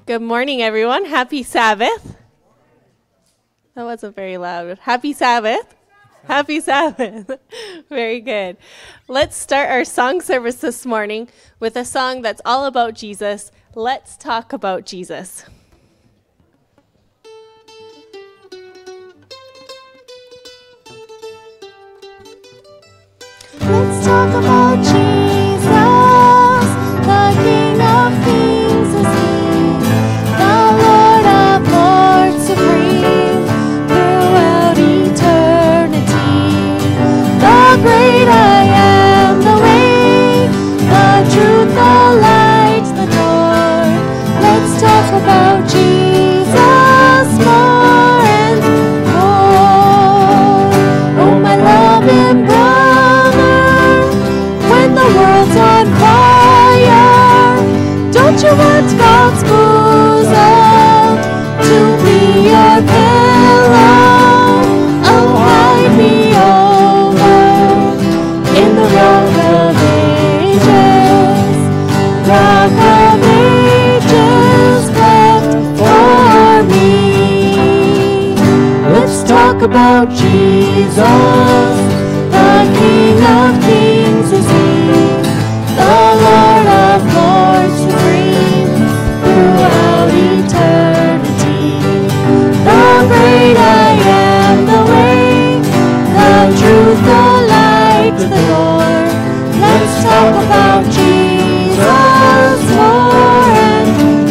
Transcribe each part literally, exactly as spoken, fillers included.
Good morning, everyone. Happy Sabbath. That wasn't very loud. Happy Sabbath. Happy Sabbath. Very good. Let's start our song service this morning with a song that's all about Jesus. Let's talk about Jesus. Let's talk about Jesus, the King of Kings is He, the Lord of Lords supreme throughout eternity. The great I am, the way, the truth, the light, the door. Let's talk about Jesus more and more. Oh, my loving brother, when the world's on fire, don't you want God's bosom to be your pillow? Oh, hide me over in the rock of ages, rock of ages left for me. Let's talk about Jesus, the King of Kings is He, the Lord of Lords supreme throughout eternity. The great I am, the way, the truth, the light, the door. Let's talk about Jesus more and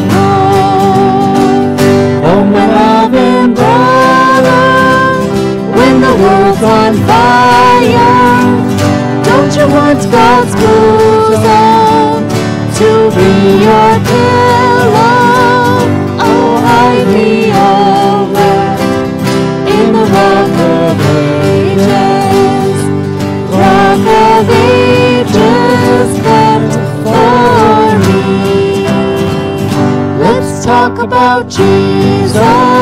more. Oh, my loving brother, when the world's on fire, don't you want God's bosom to be your pillow? Oh, hide me over in the rock of ages, rock of ages kept for me. Let's talk about Jesus,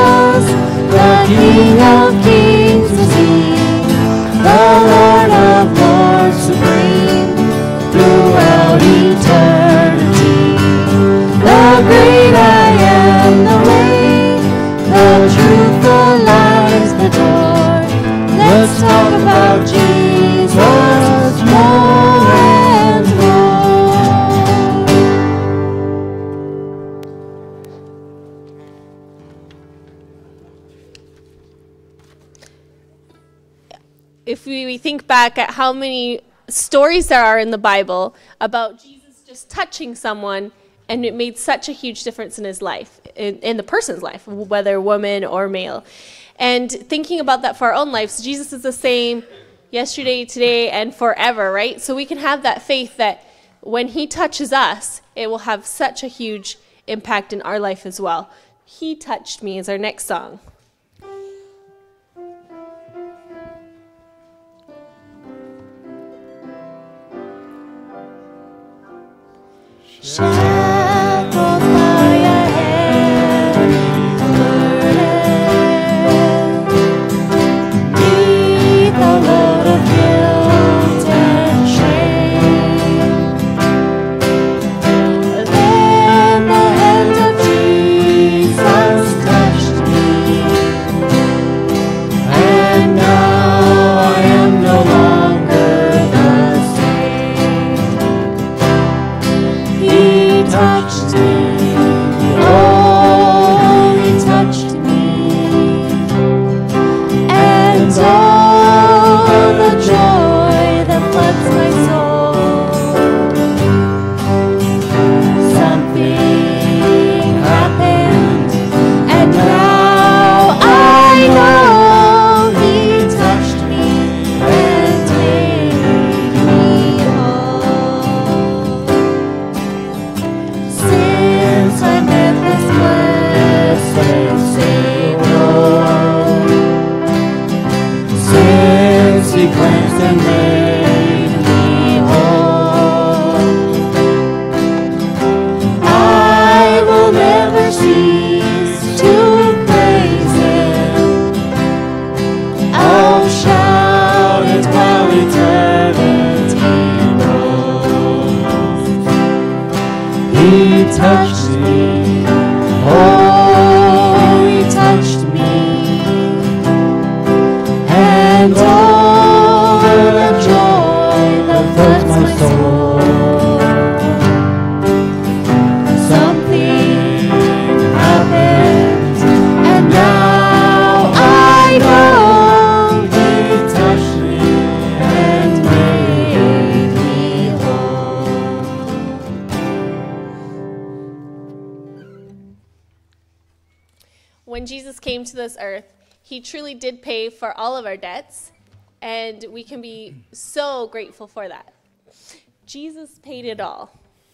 the King of Kings is He, the Lord of Lords supreme throughout eternity. The great I am, the way, the truth, the light, the door. Let's talk about Jesus more and If we, we think back at how many stories there are in the Bible about Jesus just touching someone, and it made such a huge difference in his life, in, in the person's life, whether woman or male. And thinking about that for our own lives, Jesus is the same yesterday, today, and forever, right? So we can have that faith that when he touches us, it will have such a huge impact in our life as well. He Touched Me is our next song. shackled by a heavy burden, 'neath a load of guilt and shame. Then the hand of Jesus touched me, and now I am no longer the same. He touched me, oh, he touched me, and oh, the joy that floods my soul. Something happened, and now I know he touched me and made me whole. Since I met this blessed Savior, since He cleansed and made me whole, I will never cease to praise Him. I'll shout it while eternity rolls. He touched me, Jesus came to this earth, he truly did pay for all of our debts, and we can be so grateful for that. Jesus paid it all.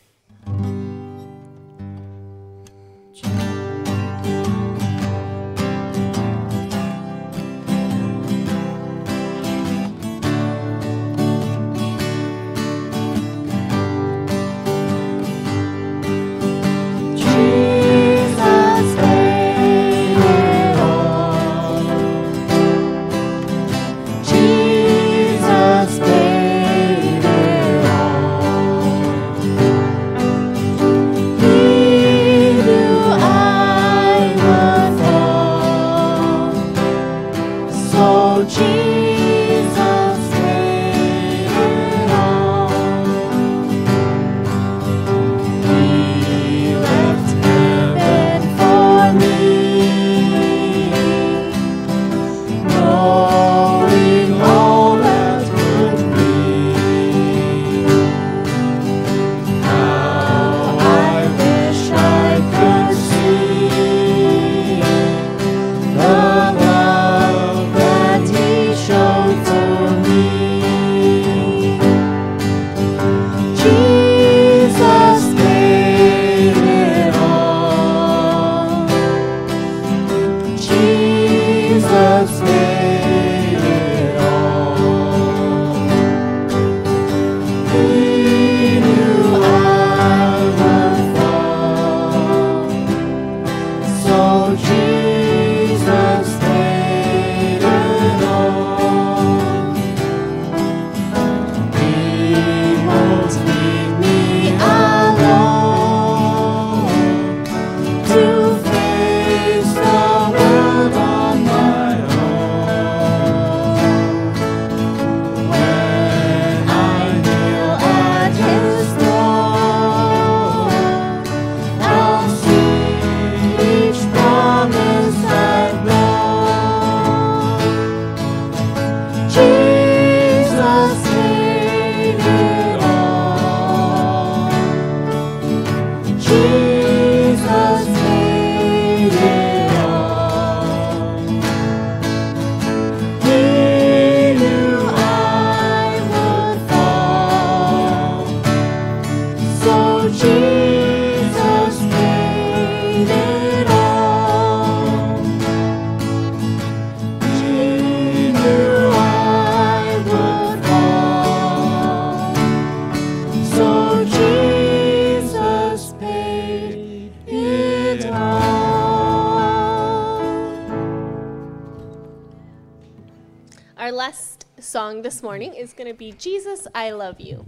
Our last song this morning is going to be Jesus, I Love You.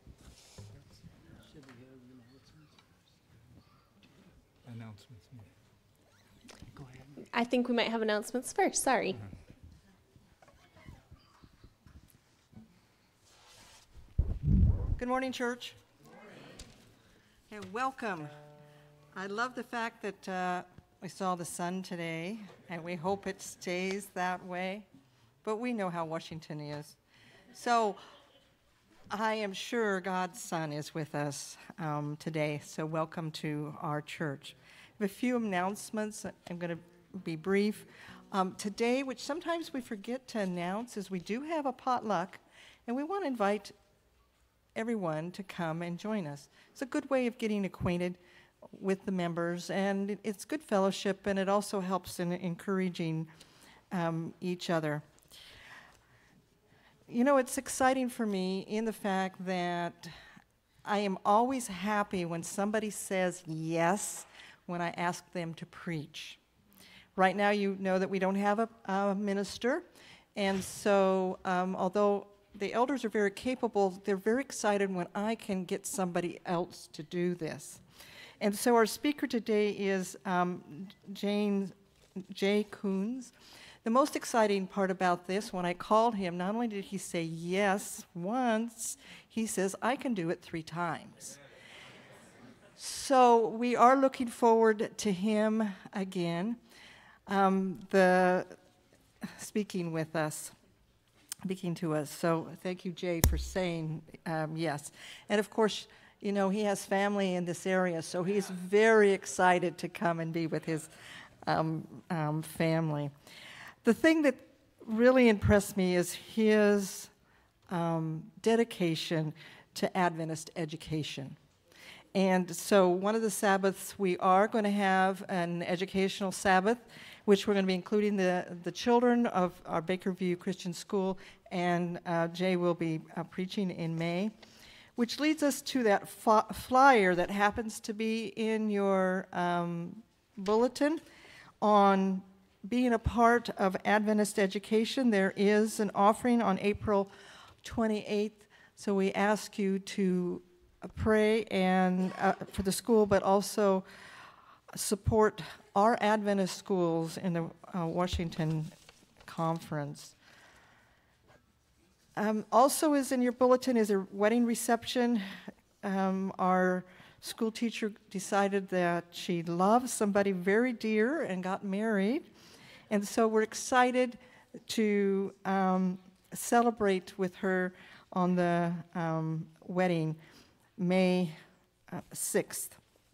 Announcements. Go ahead. I think we might have announcements first. Sorry. Good morning, church. And welcome. I love the fact that uh, we saw the sun today, and we hope it stays that way. But we know how Washington is. So I am sure God's Son is with us um, today. So welcome to our church. I have a few announcements. I'm going to be brief. Um, today, which sometimes we forget to announce, is we do have a potluck, and we want to invite everyone to come and join us. It's a good way of getting acquainted with the members, and it's good fellowship, and it also helps in encouraging um, each other. You know, it's exciting for me in the fact that I am always happy when somebody says yes when I ask them to preach. Right now, you know that we don't have a, a minister, and so um, although the elders are very capable, they're very excited when I can get somebody else to do this. And so our speaker today is um, Jane, Jay Coons. The most exciting part about this, when I called him, not only did he say yes once, he says, I can do it three times. So we are looking forward to him again, um, the speaking with us, speaking to us. So thank you, Jay, for saying um, yes. And of course, you know, he has family in this area, so he's very excited to come and be with his um, um, family. The thing that really impressed me is his um, dedication to Adventist education. And so one of the Sabbaths, we are going to have an educational Sabbath, which we're going to be including the, the children of our Bakerview Christian School, and uh, Jay will be uh, preaching in May, which leads us to that f- flyer that happens to be in your um, bulletin on being a part of Adventist education. There is an offering on April twenty-eighth, so we ask you to pray and uh, for the school, but also support our Adventist schools in the uh, Washington Conference. Um, also is in your bulletin is a wedding reception. Um, our school teacher decided that she loves somebody very dear and got married. And so we're excited to um, celebrate with her on the um, wedding, May uh, sixth.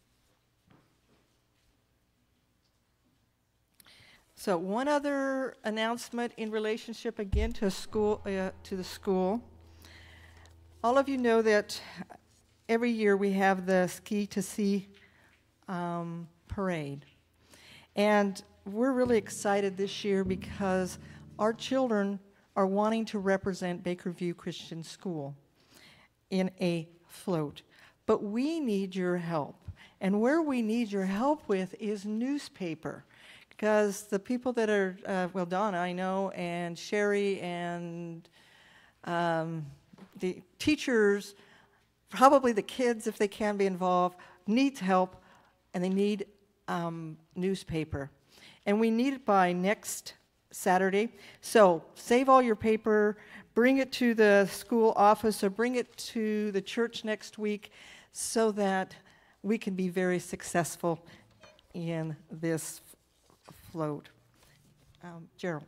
So one other announcement in relationship again to school, uh, to the school. All of you know that every year we have the Ski to Sea um, parade. And we're really excited this year because our children are wanting to represent Bakerview Christian School in a float. But we need your help. And where we need your help with is newspaper. Because the people that are, uh, well, Donna, I know, and Sherry, and um, the teachers, probably the kids, if they can be involved, need help, and they need um, newspaper. And we need it by next Saturday. So save all your paper, bring it to the school office, or bring it to the church next week so that we can be very successful in this float. Um, Gerald.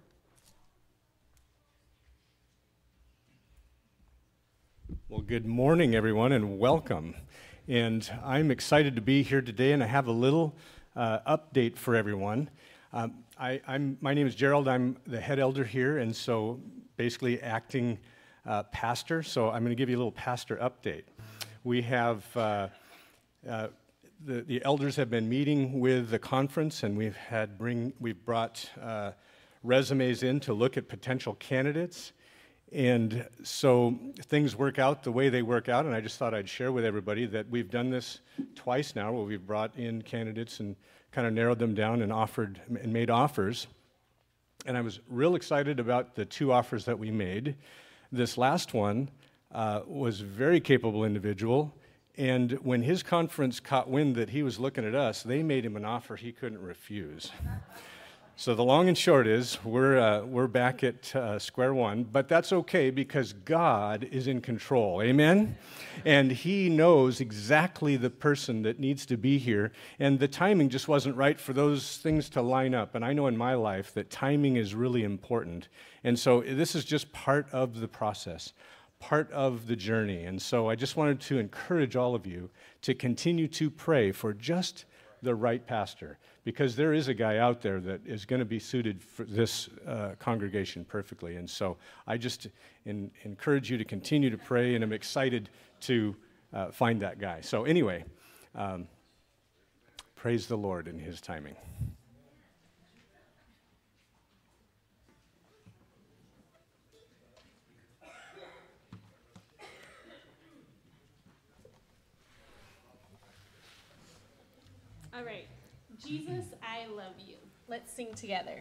Well, good morning, everyone, and welcome. And I'm excited to be here today, and I have a little uh, update for everyone. Um, I, I'm, my name is Gerald. I'm the head elder here, and so basically acting uh, pastor. So I'm going to give you a little pastor update. We have uh, uh, the, the elders have been meeting with the conference, and we've had bring we've brought uh, resumes in to look at potential candidates. And so things work out the way they work out, and I just thought I'd share with everybody that we've done this twice now, where we've brought in candidates and kind of narrowed them down and offered and made offers. And I was real excited about the two offers that we made. This last one uh, was a very capable individual, and when his conference caught wind that he was looking at us, they made him an offer he couldn't refuse. So the long and short is, we're uh, we're back at uh, square one, but that's okay because God is in control, amen? And He knows exactly the person that needs to be here, and the timing just wasn't right for those things to line up. And I know in my life that timing is really important, and so this is just part of the process, part of the journey. And so I just wanted to encourage all of you to continue to pray for just the right pastor, because there is a guy out there that is going to be suited for this uh, congregation perfectly. And so I just in, encourage you to continue to pray, and I'm excited to uh, find that guy. So anyway, um, praise the Lord in His timing. All right. Jesus, I love you. Let's sing together.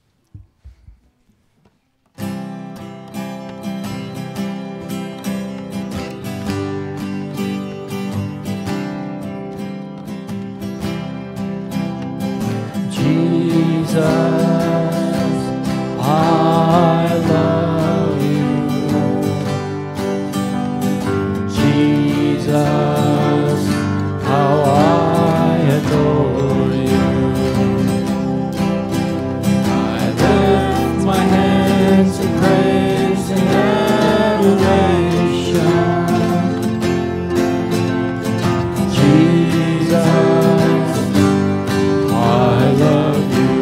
Jesus, I love you. Jesus, how I adore you. I lift my hands in praise and adoration. Jesus, I love you.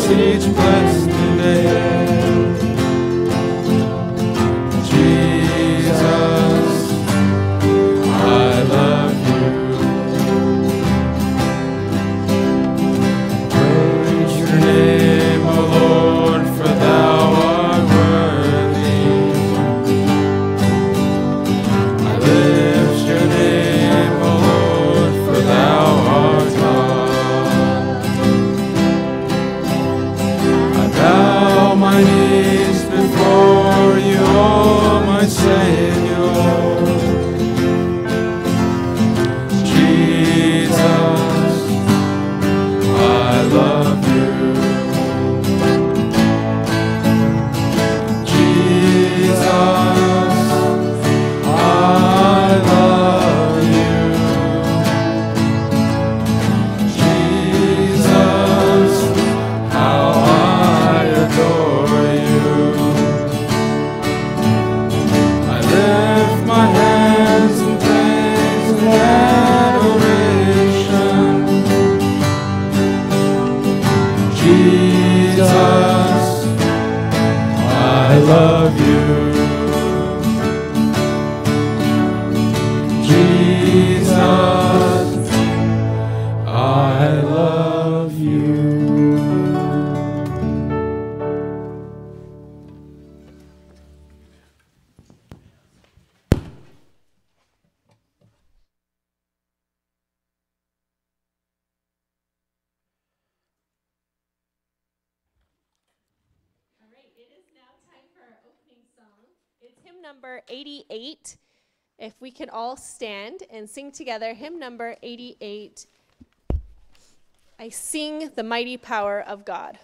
each blessed day. Jesus, I love you. Praise your name, O Lord, for thou art worthy. I lift your name, O Lord, for thou art God. I bow my knees before you, O my Savior. Jesus, I love you. Jesus, I love you. Jesus, how I adore you. I lift my hands in praise and adoration. Jesus, I love you. Jesus, I love you. All right, it is now time for our opening song. It's hymn number eighty-eight. If we can all stand and sing together, hymn number eighty-eight. I sing the mighty power of God.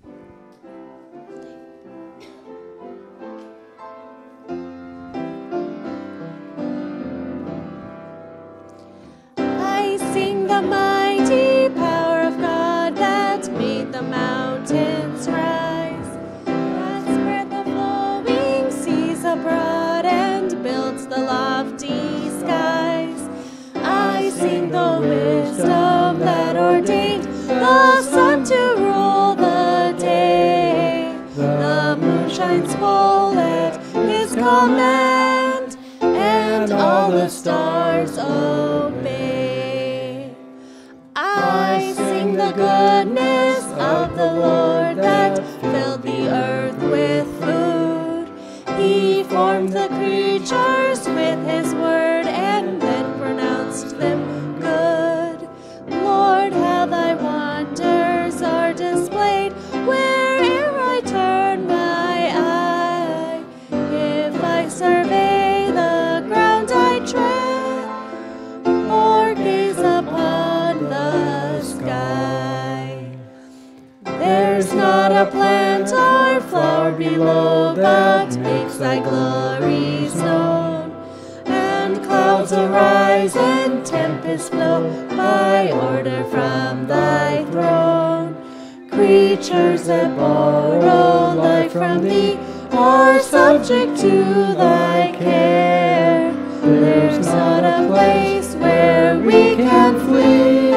I sing the mighty power of God that made the mountains rise, that spread the flowing seas abroad and built the lofty skies. I sing the wisdom that ordained the sun to rule the day. The moon shines full at his command, and all the stars obey. I sing the goodness of the Lord that filled the earth with food. He formed the creatures with his word and then pronounced them good. Lord, how thy wonders are displayed where'er I turn my eye. If I survey the ground I tread, or gaze upon the sky, there's not a plant or flower below that makes thy glories known. And clouds arise and tempests blow by order from thy throne. Creatures that borrow life from thee are subject to thy care. There's not a place where we can flee,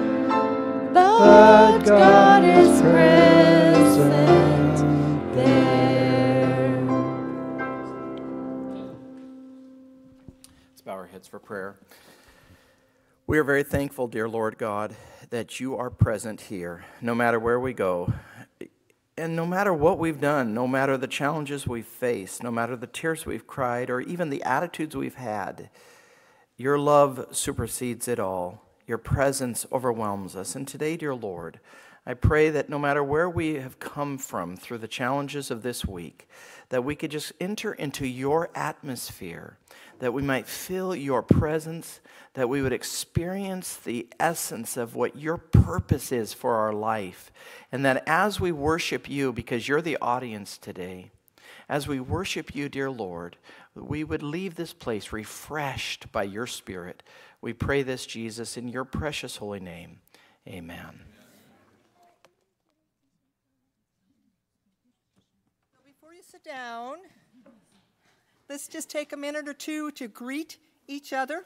but God is present there. Let's bow our heads for prayer. We are very thankful, dear Lord God, that you are present here, no matter where we go, and no matter what we've done, no matter the challenges we've faced, no matter the tears we've cried, or even the attitudes we've had. Your love supersedes it all. Your presence overwhelms us. And today, dear Lord, I pray that no matter where we have come from through the challenges of this week, that we could just enter into your atmosphere, that we might feel your presence, that we would experience the essence of what your purpose is for our life, and that as we worship you, because you're the audience today, as we worship you, dear Lord, we would leave this place refreshed by your Spirit. We pray this, Jesus, in your precious holy name. Amen. Before you sit down, let's just take a minute or two to greet each other.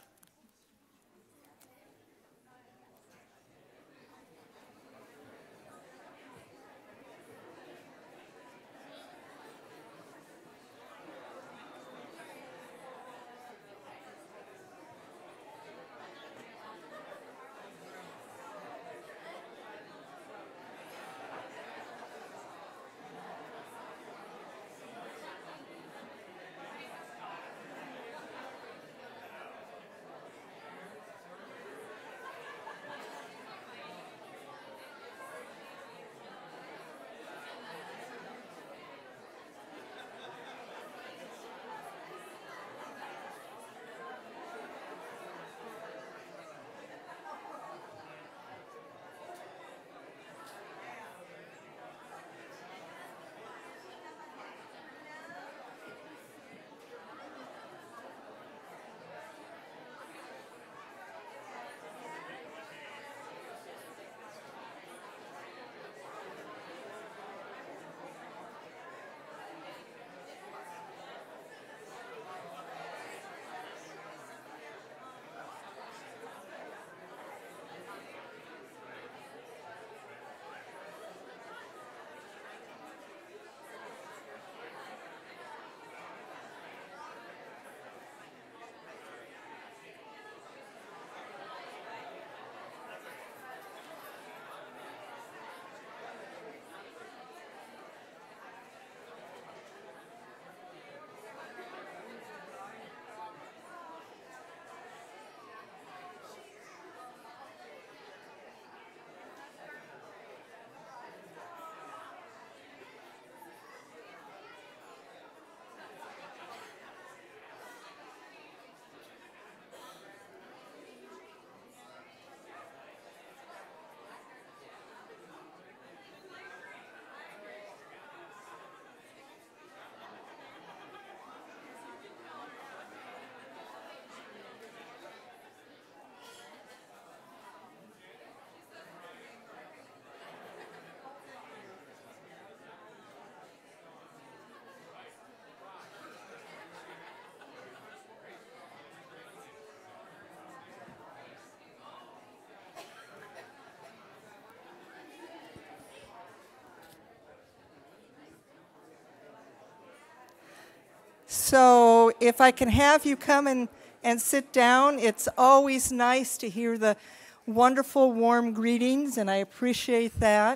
So if I can have you come and, and sit down, it's always nice to hear the wonderful, warm greetings, and I appreciate that.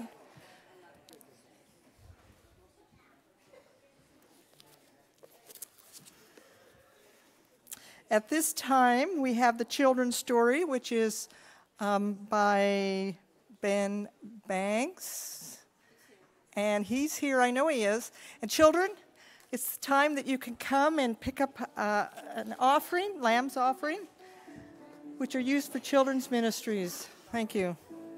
At this time, we have the children's story, which is um, by Ben Banks. And he's here, I know he is. And children, it's the time that you can come and pick up uh, an offering, lamb's offering, which are used for children's ministries. Thank you.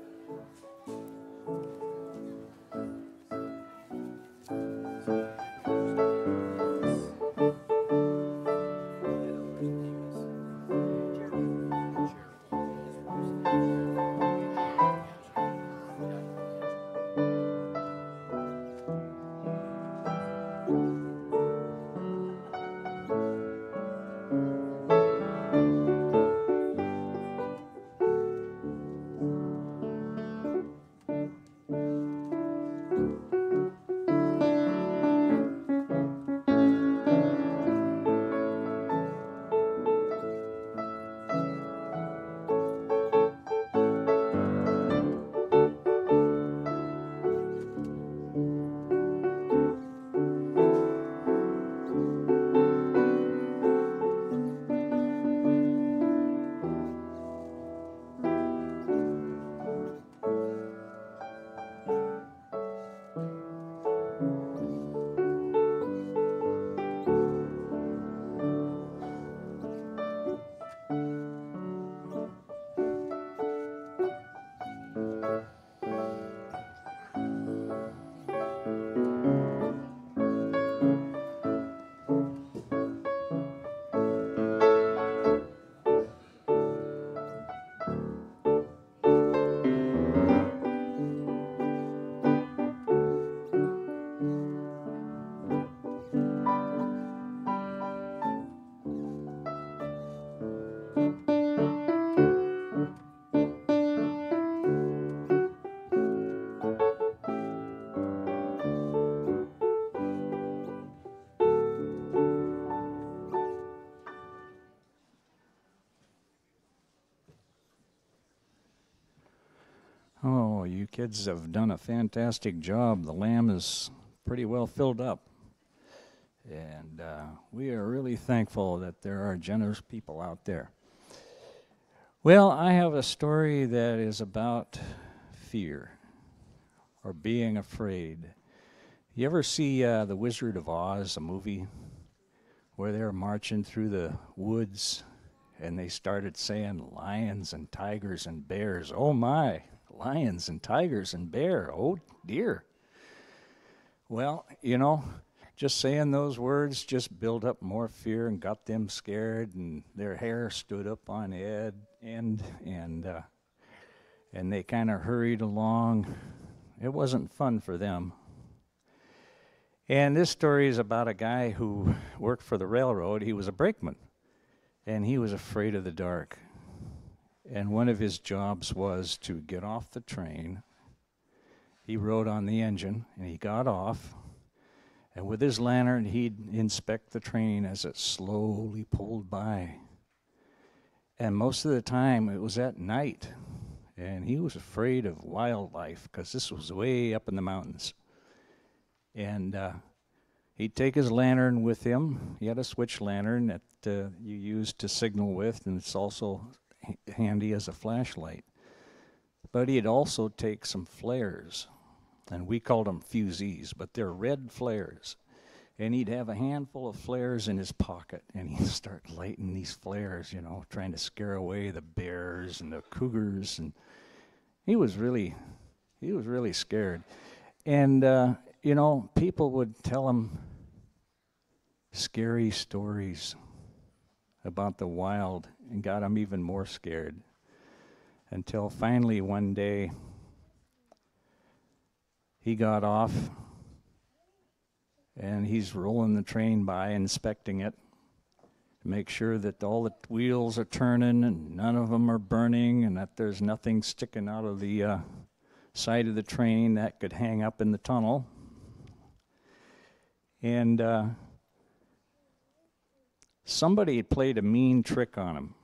Oh, you kids have done a fantastic job. The lamb is pretty well filled up. And uh, we are really thankful that there are generous people out there. Well, I have a story that is about fear or being afraid. You ever see uh, The Wizard of Oz, a movie, where they're marching through the woods and they started saying lions and tigers and bears? Oh my, lions and tigers and bear, oh dear. Well, you know, just saying those words just built up more fear and got them scared, and their hair stood up on end, and and uh, and they kind of hurried along. It wasn't fun for them. And this story is about a guy who worked for the railroad. He was a brakeman, and he was afraid of the dark. And one of his jobs was to get off the train. He rode on the engine, and he got off. And with his lantern, he'd inspect the train as it slowly pulled by. And most of the time, it was at night. And he was afraid of wildlife, because this was way up in the mountains. And uh, he'd take his lantern with him. He had a switch lantern that uh, you use to signal with, and it's also h- handy as a flashlight. But he'd also take some flares. And we called them fusees, but they're red flares. And he'd have a handful of flares in his pocket, and he'd start lighting these flares, you know, trying to scare away the bears and the cougars. And he was really, he was really scared. And, uh, you know, people would tell him scary stories about the wild and got him even more scared. Until finally one day, he got off, and he's rolling the train by, inspecting it, to make sure that all the wheels are turning and none of them are burning, and that there's nothing sticking out of the uh, side of the train that could hang up in the tunnel. And uh, somebody had played a mean trick on him.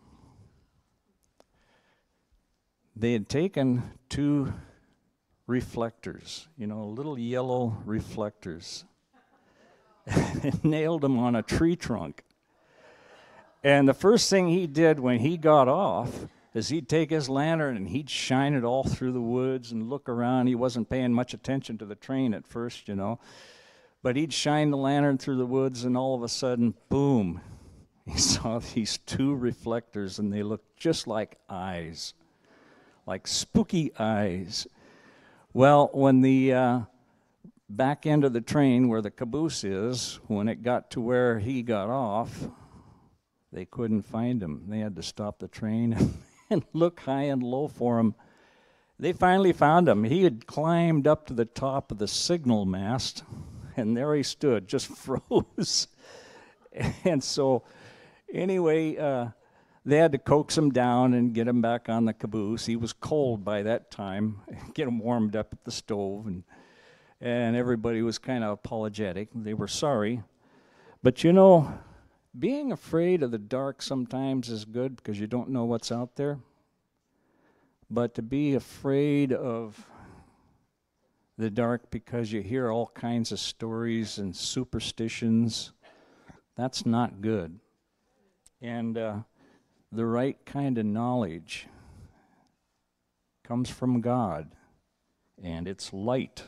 They had taken two reflectors, you know, little yellow reflectors, and nailed them on a tree trunk. And the first thing he did when he got off is he'd take his lantern and he'd shine it all through the woods and look around. He wasn't paying much attention to the train at first, you know. But he'd shine the lantern through the woods, and all of a sudden, boom, he saw these two reflectors, and they looked just like eyes, like spooky eyes. Well, when the uh, back end of the train where the caboose is, when it got to where he got off, they couldn't find him. They had to stop the train and look high and low for him. They finally found him. He had climbed up to the top of the signal mast, and there he stood, just froze. And so, anyway, uh, they had to coax him down and get him back on the caboose. He was cold by that time. Get him warmed up at the stove, and and everybody was kind of apologetic. They were sorry. But you know, being afraid of the dark sometimes is good because you don't know what's out there. But to be afraid of the dark because you hear all kinds of stories and superstitions, that's not good. And uh, the right kind of knowledge comes from God, and it's light.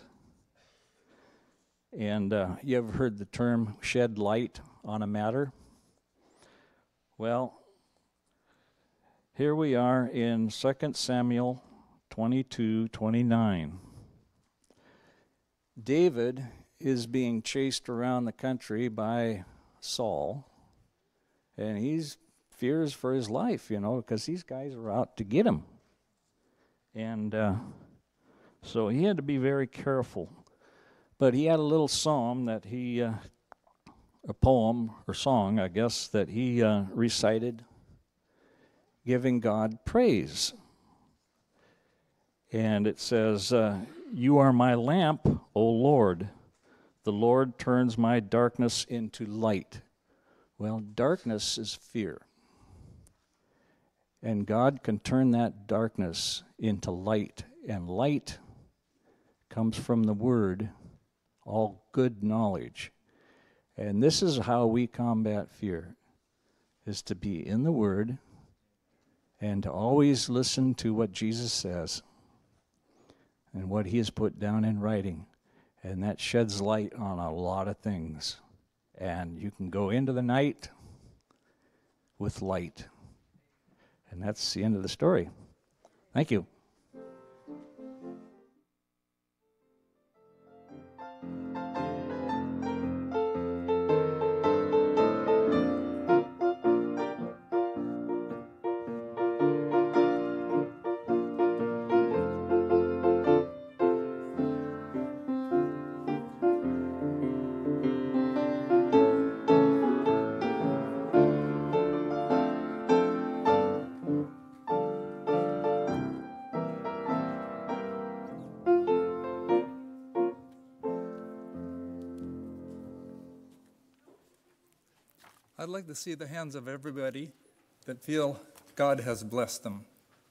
And uh, you ever heard the term shed light on a matter? Well, here we are in Second Samuel twenty-two twenty-nine. David is being chased around the country by Saul, and he's fears for his life, you know, because these guys are out to get him. And uh, so he had to be very careful. But he had a little psalm that he, uh, a poem or song, I guess, that he uh, recited, giving God praise. And it says, uh, "You are my lamp, O Lord. The Lord turns my darkness into light." Well, darkness is fear. And God can turn that darkness into light. And light comes from the Word, all good knowledge. And this is how we combat fear, is to be in the Word and to always listen to what Jesus says and what He has put down in writing. And that sheds light on a lot of things. And you can go into the night with light. And that's the end of the story. Thank you. I'd like to see the hands of everybody that feel God has blessed them.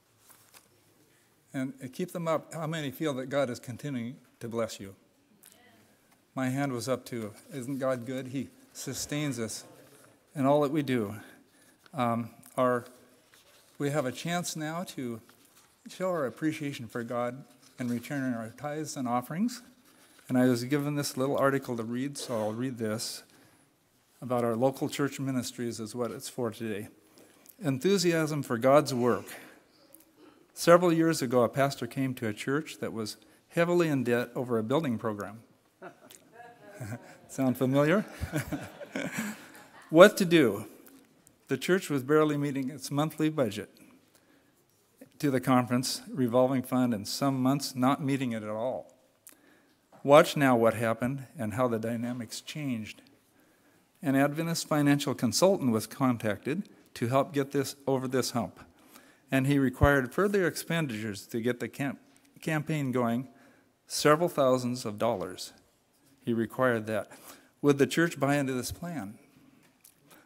And keep them up. How many feel that God is continuing to bless you? My hand was up too. Isn't God good? He sustains us in all that we do. Um, our, we have a chance now to show our appreciation for God and return our tithes and offerings. And I was given this little article to read, so I'll read this. About our local church ministries is what it's for today. Enthusiasm for God's work. Several years ago, a pastor came to a church that was heavily in debt over a building program. Sound familiar? What to do? The church was barely meeting its monthly budget to the conference revolving fund, and some months not meeting it at all. Watch now what happened and how the dynamics changed. An Adventist financial consultant was contacted to help get this over this hump, and he required further expenditures to get the camp, campaign going, several thousands of dollars. He required that. Would the church buy into this plan?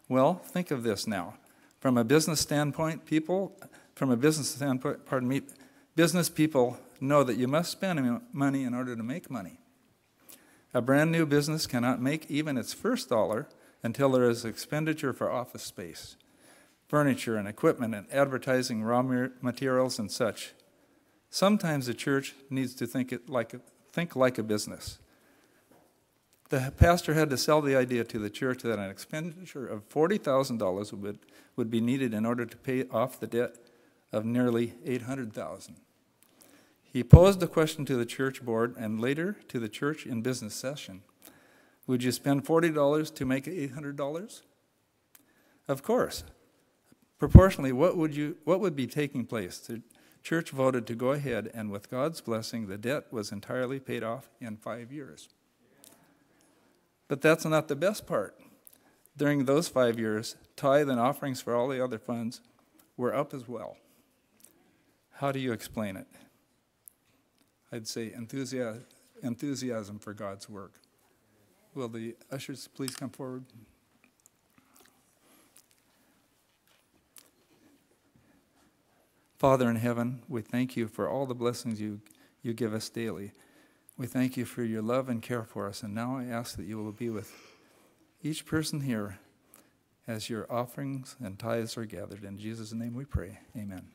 Well, think of this now. From a business standpoint, people, from a business standpoint, pardon me, business people know that you must spend money in order to make money. A brand new business cannot make even its first dollar until there is expenditure for office space, furniture and equipment and advertising, raw materials and such. Sometimes the church needs to think it like a, think like a business. The pastor had to sell the idea to the church that an expenditure of forty thousand dollars would, would be needed in order to pay off the debt of nearly eight hundred thousand dollars. He posed the question to the church board and later to the church in business session. Would you spend forty dollars to make eight hundred dollars? Of course. Proportionally, what would you what would be taking place? The church voted to go ahead, and with God's blessing, the debt was entirely paid off in five years. But that's not the best part. During those five years, tithe and offerings for all the other funds were up as well. How do you explain it? I'd say enthusiasm, enthusiasm for God's work. Will the ushers please come forward? Father in heaven, we thank you for all the blessings you, you give us daily. We thank you for your love and care for us, and now I ask that you will be with each person here as your offerings and tithes are gathered. In Jesus' name we pray. Amen.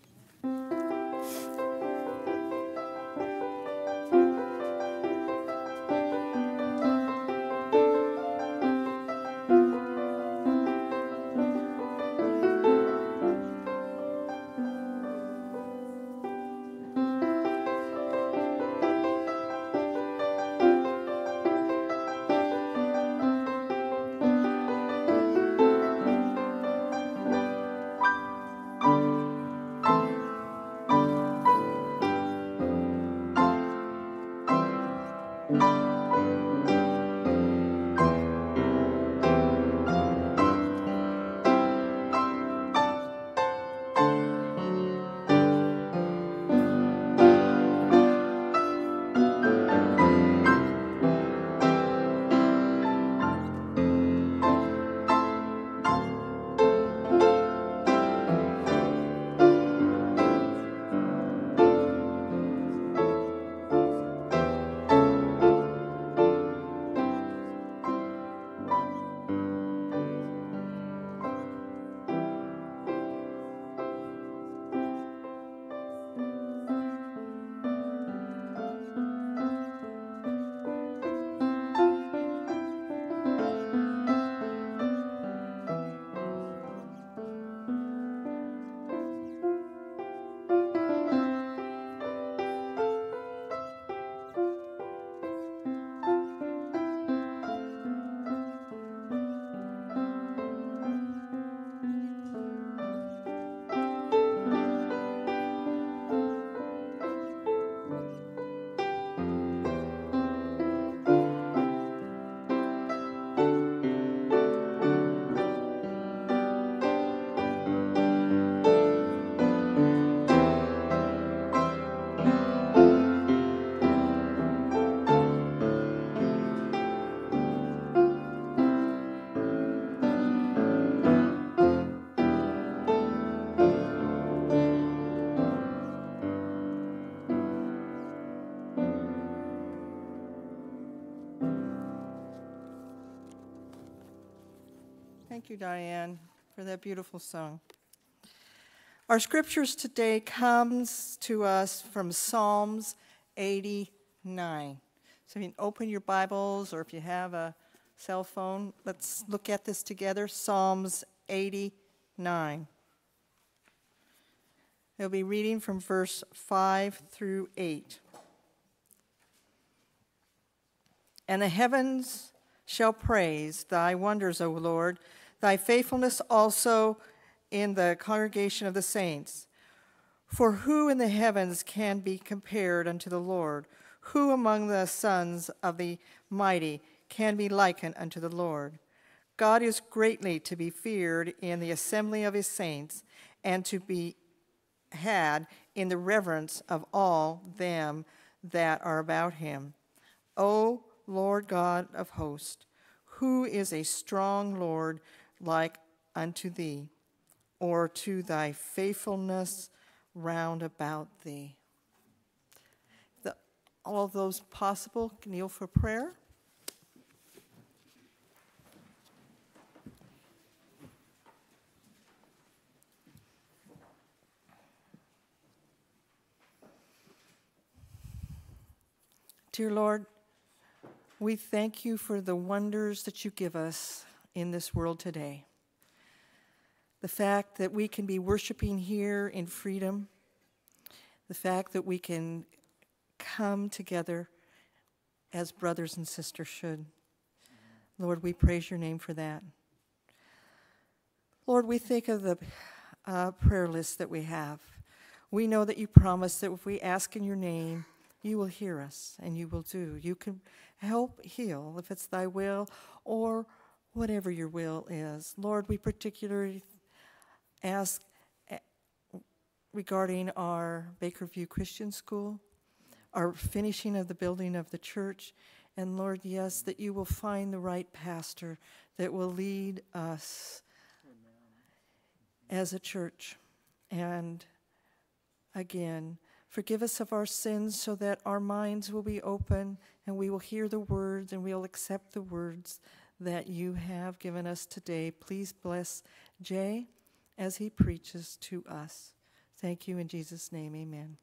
Thank you, Diane, for that beautiful song. Our scriptures today comes to us from Psalms eighty-nine. So you can open your Bibles, or if you have a cell phone, let's look at this together. Psalms eighty-nine. They'll be reading from verse five through eight. And the heavens shall praise thy wonders, O Lord, thy faithfulness also in the congregation of the saints. For who in the heavens can be compared unto the Lord? Who among the sons of the mighty can be likened unto the Lord? God is greatly to be feared in the assembly of his saints, and to be had in the reverence of all them that are about him. O Lord God of hosts, who is a strong Lord like unto thee, or to thy faithfulness round about thee. The, all those possible, kneel for prayer. Dear Lord, we thank you for the wonders that you give us in this world today. The fact that we can be worshiping here in freedom, the fact that we can come together as brothers and sisters should. Lord, we praise your name for that. Lord, we think of the uh, prayer list that we have. We know that you promise that if we ask in your name, you will hear us, and you will do. You can help heal if it's thy will or whatever your will is. Lord, we particularly ask regarding our Bakerview Christian School, our finishing of the building of the church, and Lord, yes, that you will find the right pastor that will lead us as a church. And again, forgive us of our sins so that our minds will be open and we will hear the words and we'll accept the words that you have given us today. Please bless Jay as he preaches to us. Thank you in Jesus' name, amen.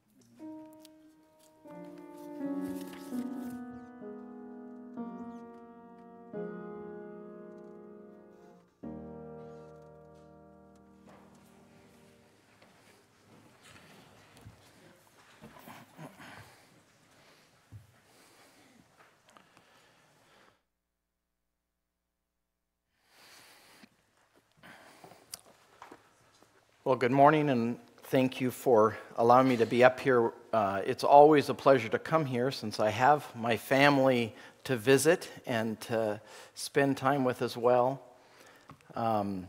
Well, good morning, and thank you for allowing me to be up here. Uh, it's always a pleasure to come here since I have my family to visit and to spend time with as well. Um,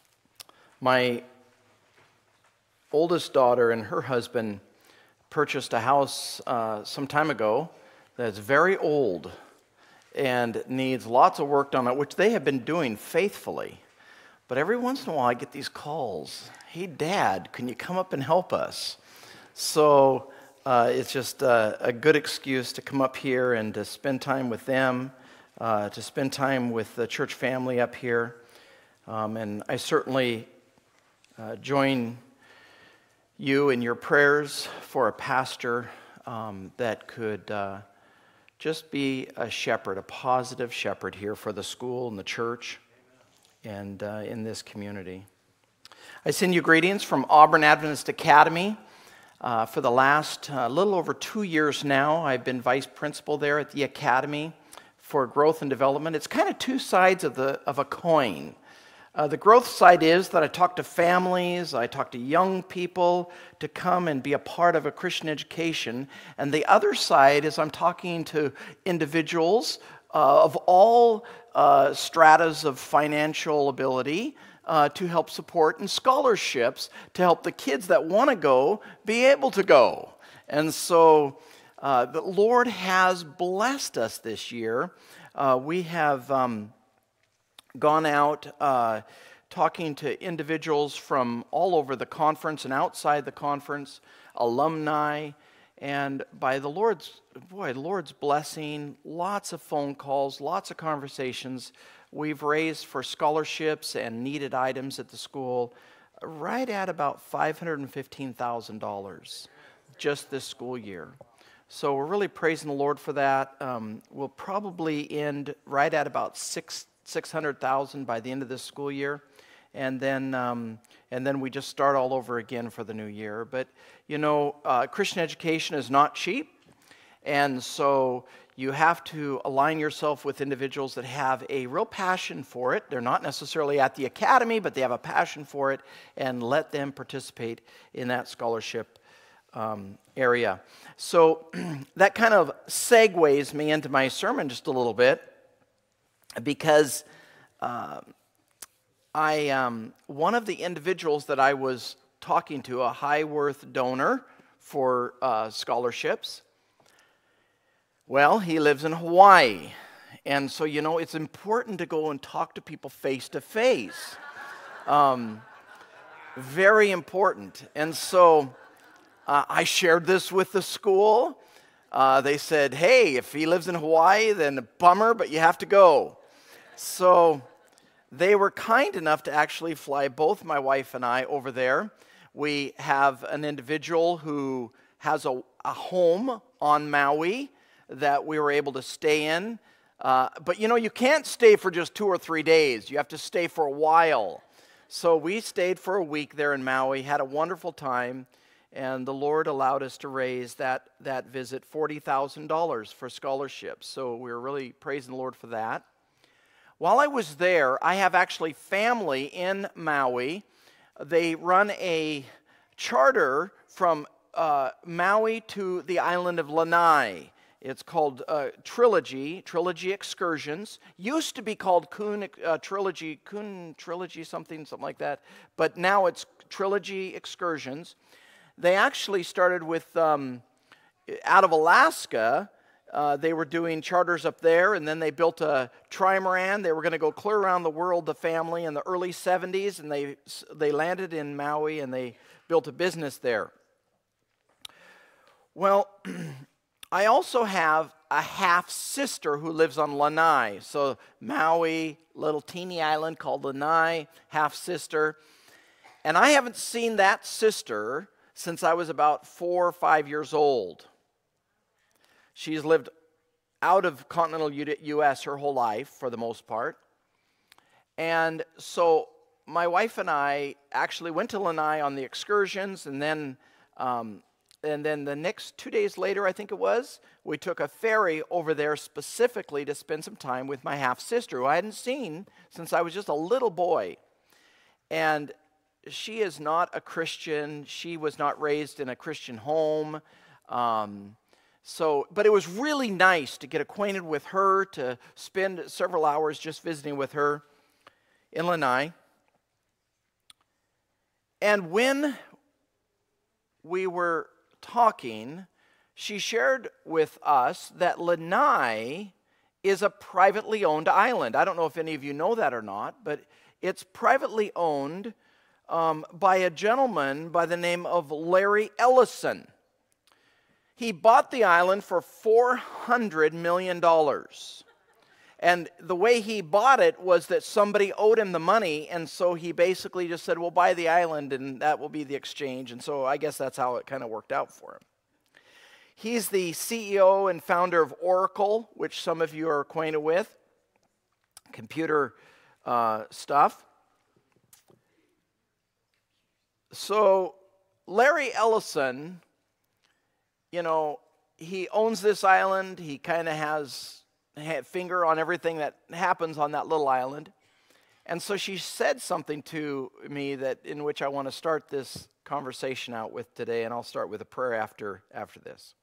my oldest daughter and her husband purchased a house uh, some time ago that's very old and needs lots of work done on it, which they have been doing faithfully. But every once in a while, I get these calls. Hey, Dad, can you come up and help us? So uh, it's just uh, a good excuse to come up here and to spend time with them, uh, to spend time with the church family up here. Um, and I certainly uh, join you in your prayers for a pastor um, that could uh, just be a shepherd, a positive shepherd here for the school and the church and uh, in this community. I send you greetings from Auburn Adventist Academy. Uh, for the last uh, little over two years now, I've been vice principal there at the academy for growth and development. It's kind of two sides of the of a coin. Uh, the growth side is that I talk to families, I talk to young people to come and be a part of a Christian education. And the other side is I'm talking to individuals uh, of all uh, stratas of financial ability uh, to help support, and scholarships to help the kids that want to go be able to go. And so uh, the Lord has blessed us this year. Uh, we have... Um, gone out uh, talking to individuals from all over the conference and outside the conference, alumni, and by the Lord's, boy, the Lord's blessing, lots of phone calls, lots of conversations. We've raised for scholarships and needed items at the school right at about five hundred fifteen thousand dollars just this school year. So we're really praising the Lord for that. Um, we'll probably end right at about six six hundred thousand by the end of this school year, and then um, and then we just start all over again for the new year. But you know, uh, Christian education is not cheap, and so you have to align yourself with individuals that have a real passion for it. They're not necessarily at the academy, but they have a passion for it, and let them participate in that scholarship um, area. So that kind of segues me into my sermon just a little bit, because uh, I um, one of the individuals that I was talking to, a high worth donor for uh, scholarships, well, he lives in Hawaii, And so, you know, it's important to go and talk to people face to face. Um, very important. And so uh, I shared this with the school. Uh, they said, hey, if he lives in Hawaii, then a bummer, but you have to go. So they were kind enough to actually fly both my wife and I over there. We have an individual who has a, a home on Maui that we were able to stay in. Uh, but you know, you can't stay for just two or three days. You have to stay for a while. So we stayed for a week there in Maui, had a wonderful time, and the Lord allowed us to raise that, that visit forty thousand dollars for scholarships. So we were really praising the Lord for that. While I was there, I have actually family in Maui. They run a charter from uh, Maui to the island of Lanai. It's called uh, Trilogy, Trilogy Excursions. Used to be called Kun uh, Trilogy, Kun Trilogy something, something like that. But now it's Trilogy Excursions. They actually started with, um, out of Alaska, uh, they were doing charters up there, and then they built a trimaran. They were going to go clear around the world, the family, in the early seventies, and they, they landed in Maui, and they built a business there. Well, I also have a half-sister who lives on Lanai. So Maui, little teeny island called Lanai, half-sister. And I haven't seen that sister since I was about four or five years old. She's lived out of continental U S her whole life, for the most part. And so my wife and I actually went to Lanai on the excursions, and then um, And then the next two days later, I think it was, we took a ferry over there specifically to spend some time with my half-sister, who I hadn't seen since I was just a little boy. And she is not a Christian. She was not raised in a Christian home. Um, so, but it was really nice to get acquainted with her, to spend several hours just visiting with her in Lanai. And when we were talking, she shared with us that Lanai is a privately owned island. I don't know if any of you know that or not, but it's privately owned um, by a gentleman by the name of Larry Ellison. He bought the island for four hundred million dollars. And the way he bought it was that somebody owed him the money, and so he basically just said, we'll buy the island, and that will be the exchange. And so I guess that's how it kind of worked out for him. He's the C E O and founder of Oracle, which some of you are acquainted with, computer uh, stuff. So Larry Ellison, you know, he owns this island. He kind of has finger on everything that happens on that little island. And so she said something to me that in which I want to start this conversation out with today, and I'll start with a prayer after after this.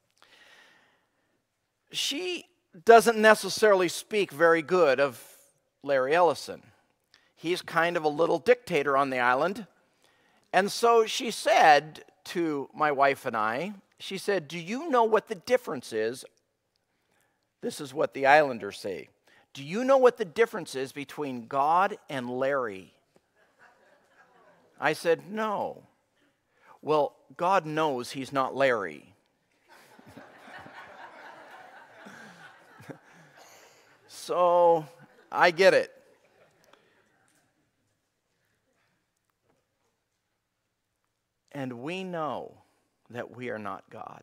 She doesn't necessarily speak very good of Larry Ellison. He's kind of a little dictator on the island. And so she said to my wife and I, she said, do you know what the difference is? This is what the islanders say. Do you know what the difference is between God and Larry? I said, no. Well, God knows he's not Larry. So, I get it. And we know that we are not God.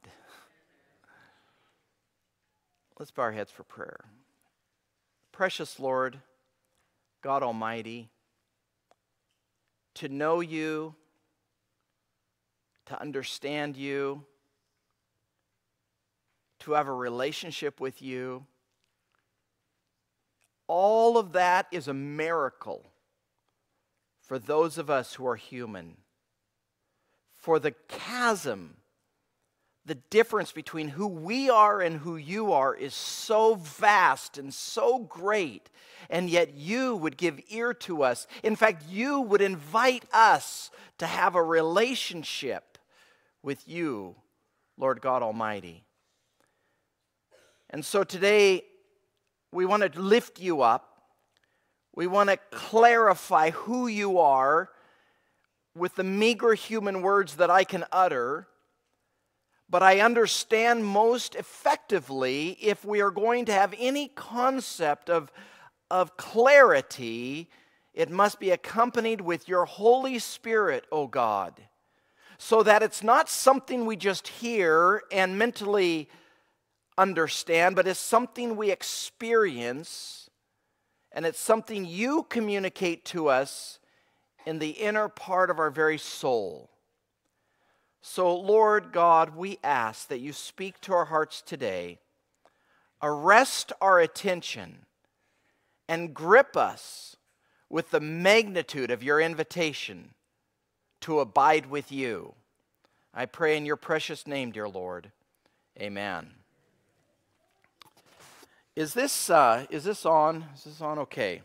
Let's bow our heads for prayer. Precious Lord, God Almighty, to know you, to understand you, to have a relationship with you, all of that is a miracle for those of us who are human. For the chasm, the difference between who we are and who you are is so vast and so great, and yet you would give ear to us. In fact, you would invite us to have a relationship with you, Lord God Almighty. And so today, we want to lift you up. We want to clarify who you are with the meager human words that I can utter. But I understand most effectively, if we are going to have any concept of, of clarity, it must be accompanied with your Holy Spirit, O God, so that it's not something we just hear and mentally understand, but it's something we experience, and it's something you communicate to us in the inner part of our very soul. So, Lord God, we ask that you speak to our hearts today, arrest our attention, and grip us with the magnitude of your invitation to abide with you. I pray in your precious name, dear Lord. Amen. Is this, uh, is this on? Is this on? Okay.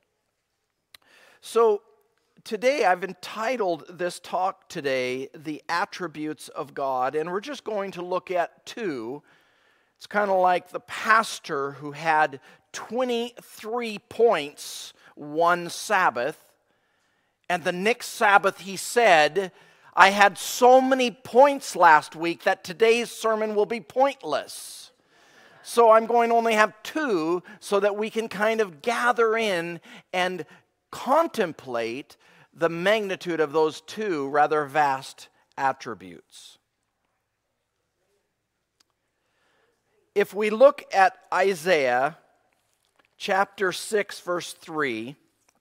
So, today I've entitled this talk today, The Attributes of God, and we're just going to look at two. It's kind of like the pastor who had twenty-three points one Sabbath, and the next Sabbath he said, I had so many points last week that today's sermon will be pointless. So I'm going to only have two so that we can kind of gather in and contemplate the magnitude of those two rather vast attributes. If we look at Isaiah chapter six, verse three,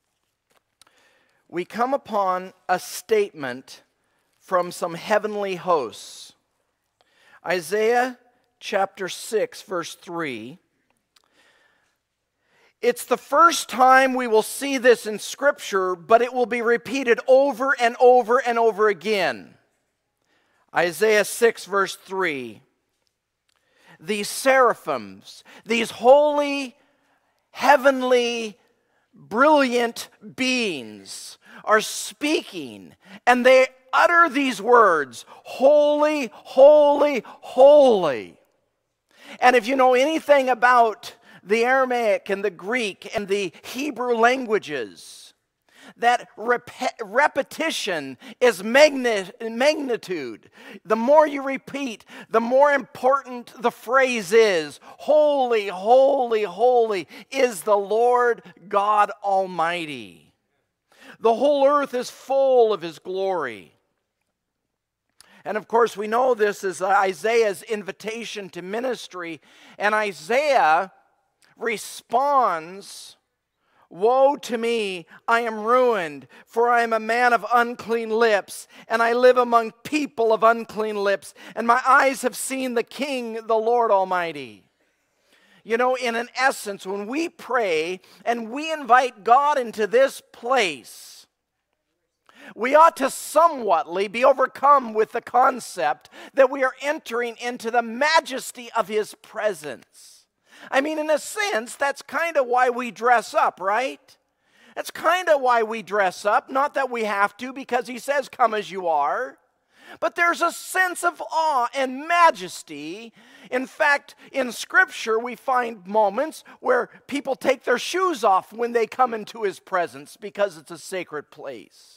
we come upon a statement from some heavenly hosts. Isaiah chapter six, verse three. It's the first time we will see this in Scripture, but it will be repeated over and over and over again. Isaiah six, verse three. These seraphims, these holy, heavenly, brilliant beings are speaking, and they utter these words, holy, holy, holy. And if you know anything about the Aramaic and the Greek and the Hebrew languages, that rep- repetition is magni- magnitude. The more you repeat, the more important the phrase is. Holy, holy, holy is the Lord God Almighty. The whole earth is full of His glory. And of course, we know this is Isaiah's invitation to ministry, and Isaiah responds, woe to me, I am ruined, for I am a man of unclean lips, and I live among people of unclean lips, and my eyes have seen the King, the Lord Almighty. You know, in an essence, when we pray and we invite God into this place, we ought to somewhatly be overcome with the concept that we are entering into the majesty of His presence. I mean, in a sense, that's kind of why we dress up, right? That's kind of why we dress up. Not that we have to, because He says, come as you are. But there's a sense of awe and majesty. In fact, in Scripture, we find moments where people take their shoes off when they come into His presence because it's a sacred place.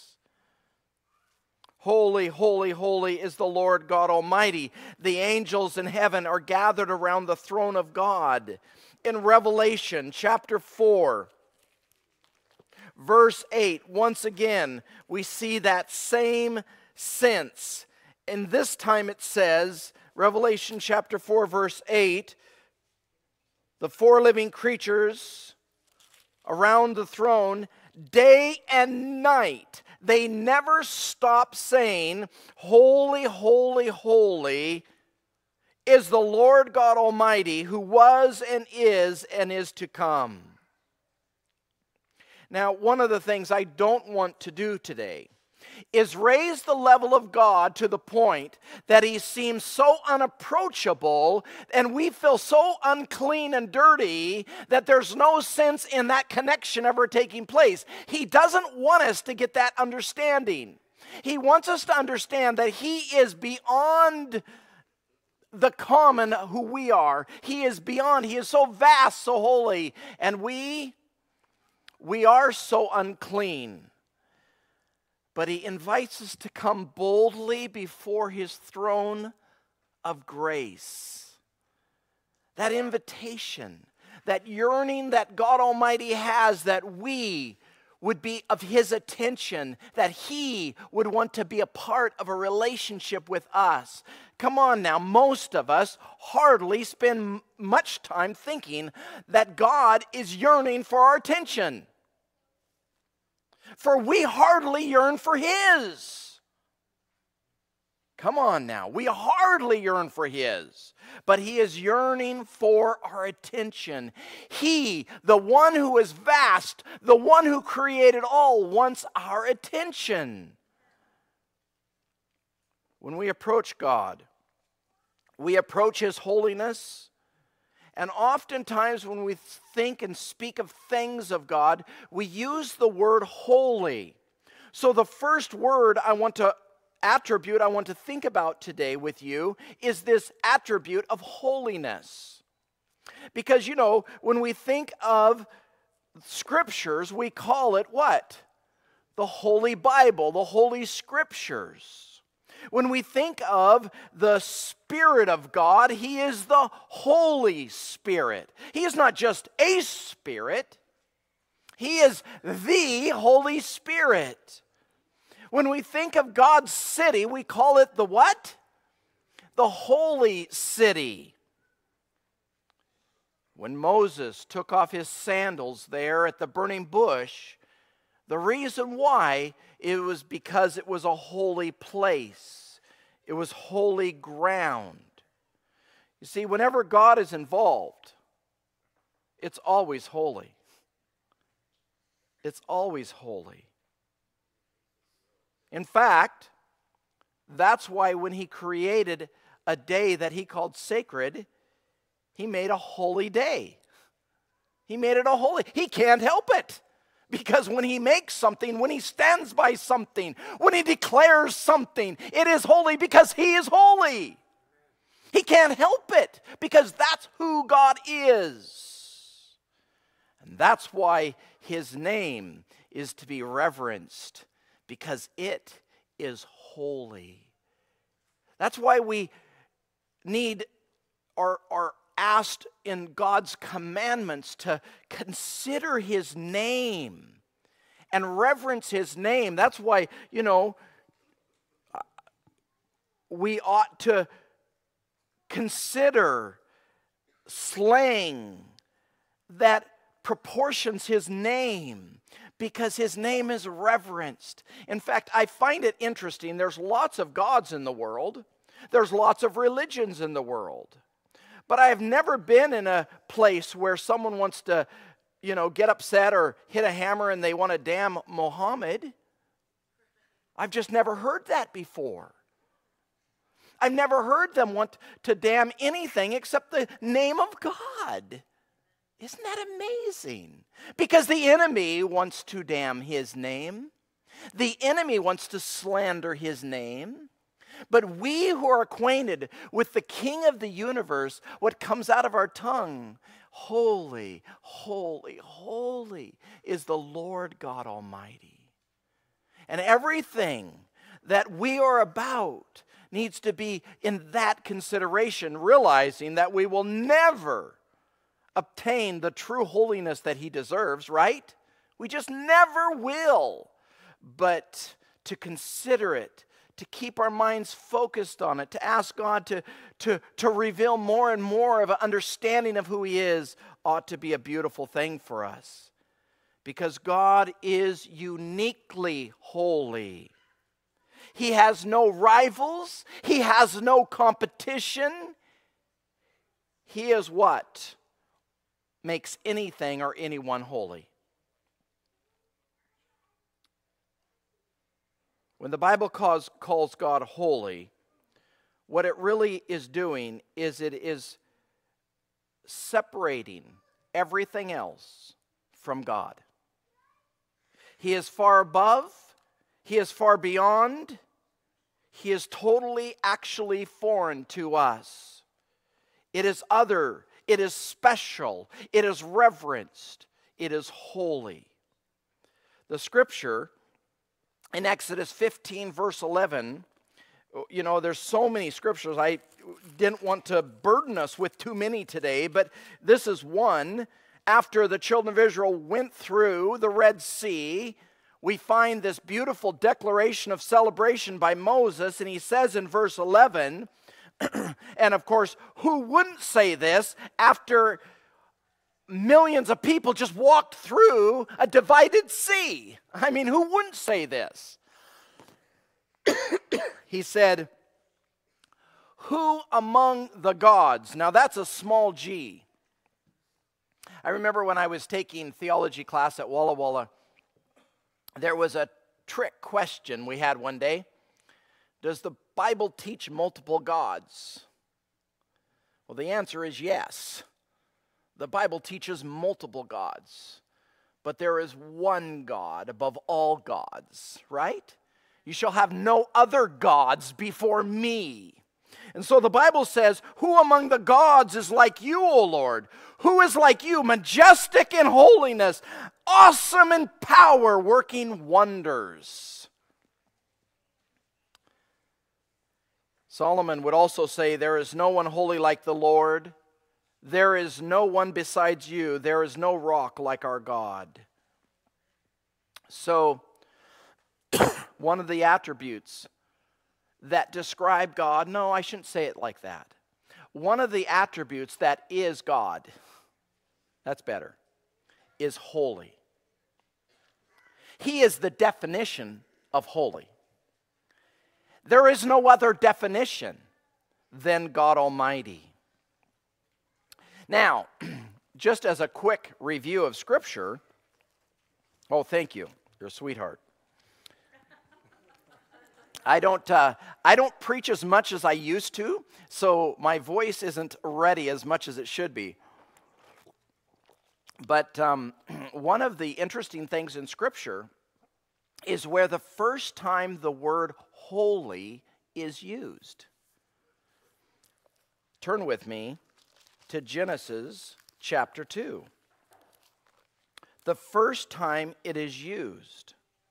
Holy, holy, holy is the Lord God Almighty. The angels in heaven are gathered around the throne of God. In Revelation chapter four, verse eight, once again, we see that same sense. And this time it says, Revelation chapter four, verse eight, the four living creatures around the throne, day and night, they never stop saying, holy, holy, holy is the Lord God Almighty, who was and is and is to come. Now, one of the things I don't want to do today is raise the level of God to the point that He seems so unapproachable and we feel so unclean and dirty that there's no sense in that connection ever taking place. He doesn't want us to get that understanding. He wants us to understand that He is beyond the common who we are. He is beyond. He is so vast, so holy. And we, we are so unclean. But he invites us to come boldly before his throne of grace. That invitation, that yearning that God Almighty has, that we would be of his attention, that he would want to be a part of a relationship with us. Come on now, most of us hardly spend much time thinking that God is yearning for our attention. For we hardly yearn for his. Come on now, we hardly yearn for his, but he is yearning for our attention. He, the one who is vast, the one who created all, wants our attention. When we approach God, we approach his holiness, and oftentimes when we think and speak of things of God, we use the word holy. So the first word I want to attribute I want to think about today with you is this attribute of holiness. Because, you know, when we think of scriptures, we call it what? The Holy Bible, the Holy Scriptures. When we think of the Spirit of God, he is the Holy Spirit. He is not just a spirit. He is the Holy Spirit. When we think of God's city, we call it the what? The Holy City. When Moses took off his sandals there at the burning bush, the reason why, it was because it was a holy place. It was holy ground. You see, whenever God is involved, it's always holy. It's always holy. In fact, that's why when he created a day that he called sacred, he made a holy day. He made it a holy. He can't help it. Because when he makes something, when he stands by something, when he declares something, it is holy because he is holy. He can't help it because that's who God is. And that's why his name is to be reverenced, because it is holy. That's why we need or are asked in God's commandments to consider his name and reverence his name. That's why, you know, we ought to consider slang that proportions his name, because his name is reverenced. In fact, I find it interesting. There's lots of gods in the world. There's lots of religions in the world. But I have never been in a place where someone wants to, you know, get upset or hit a hammer and they want to damn Muhammad. I've just never heard that before. I've never heard them want to damn anything except the name of God. Isn't that amazing? Because the enemy wants to damn his name. The enemy wants to slander his name. But we who are acquainted with the King of the universe, what comes out of our tongue, holy, holy, holy is the Lord God Almighty. And everything that we are about needs to be in that consideration, realizing that we will never obtain the true holiness that he deserves, right? We just never will. But to consider it, to keep our minds focused on it, to ask God to, to, to reveal more and more of an understanding of who he is, ought to be a beautiful thing for us. Because God is uniquely holy. He has no rivals. He has no competition. He is what makes anything or anyone holy. When the Bible calls, calls God holy, what it really is doing is it is separating everything else from God. He is far above. He is far beyond. He is totally, actually foreign to us. It is other. It is special. It is reverenced. It is holy. The scripture in Exodus fifteen, verse eleven, you know, there's so many scriptures. I didn't want to burden us with too many today, but this is one. After the children of Israel went through the Red Sea, we find this beautiful declaration of celebration by Moses, and he says in verse eleven, and of course, who wouldn't say this after millions of people just walked through a divided sea? I mean, who wouldn't say this? He said, who among the gods? Now that's a small g. I remember when I was taking theology class at Walla Walla, there was a trick question we had one day. Does the Bible teach multiple gods? Well, the answer is yes. The Bible teaches multiple gods, but there is one God above all gods, right? You shall have no other gods before me. And so the Bible says, who among the gods is like you, O Lord? Who is like you, majestic in holiness, awesome in power, working wonders? Solomon would also say, there is no one holy like the Lord. There is no one besides you. There is no rock like our God. So, one of the attributes that describe God, no, I shouldn't say it like that. One of the attributes that is God, that's better, is holy. He is the definition of holy. There is no other definition than God Almighty. Now, just as a quick review of Scripture, oh, thank you, you're a sweetheart. I don't, uh, I don't preach as much as I used to, so my voice isn't ready as much as it should be. But um, one of the interesting things in Scripture is where the first time the word holy is used. Turn with me to Genesis chapter two. The first time it is used.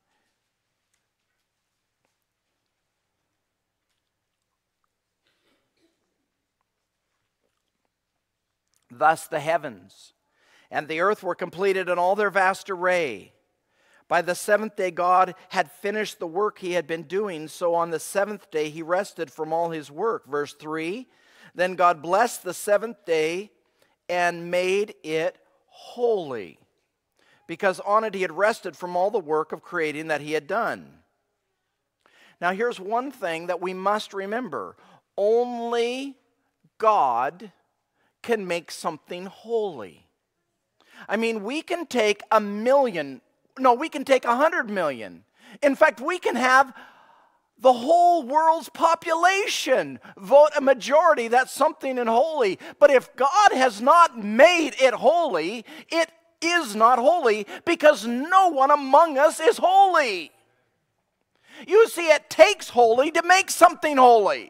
Thus the heavens and the earth were completed in all their vast array. By the seventh day God had finished the work he had been doing, so on the seventh day he rested from all his work. Verse three, then God blessed the seventh day and made it holy, because on it he had rested from all the work of creating that he had done. Now here's one thing that we must remember. Only God can make something holy. I mean, we can take a million, no, we can take a hundred million. In fact, we can have the whole world's population vote a majority that's something in holy. But if God has not made it holy, it is not holy, because no one among us is holy. You see, it takes holy to make something holy.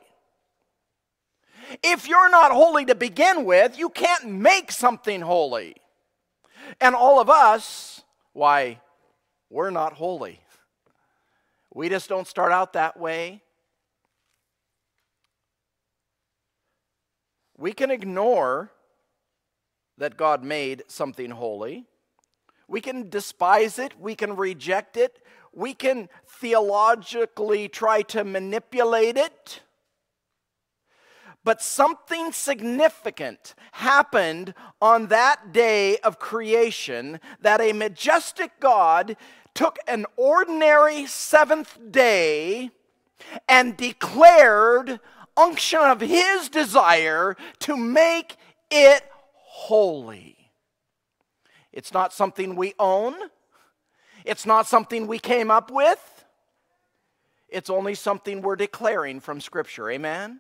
If you're not holy to begin with, you can't make something holy. And all of us, why, we're not holy. We just don't start out that way. We can ignore that God made something holy. We can despise it. We can reject it. We can theologically try to manipulate it. But something significant happened on that day of creation, that a majestic God took an ordinary seventh day and declared unction of his desire to make it holy. It's not something we own. It's not something we came up with. It's only something we're declaring from Scripture. Amen?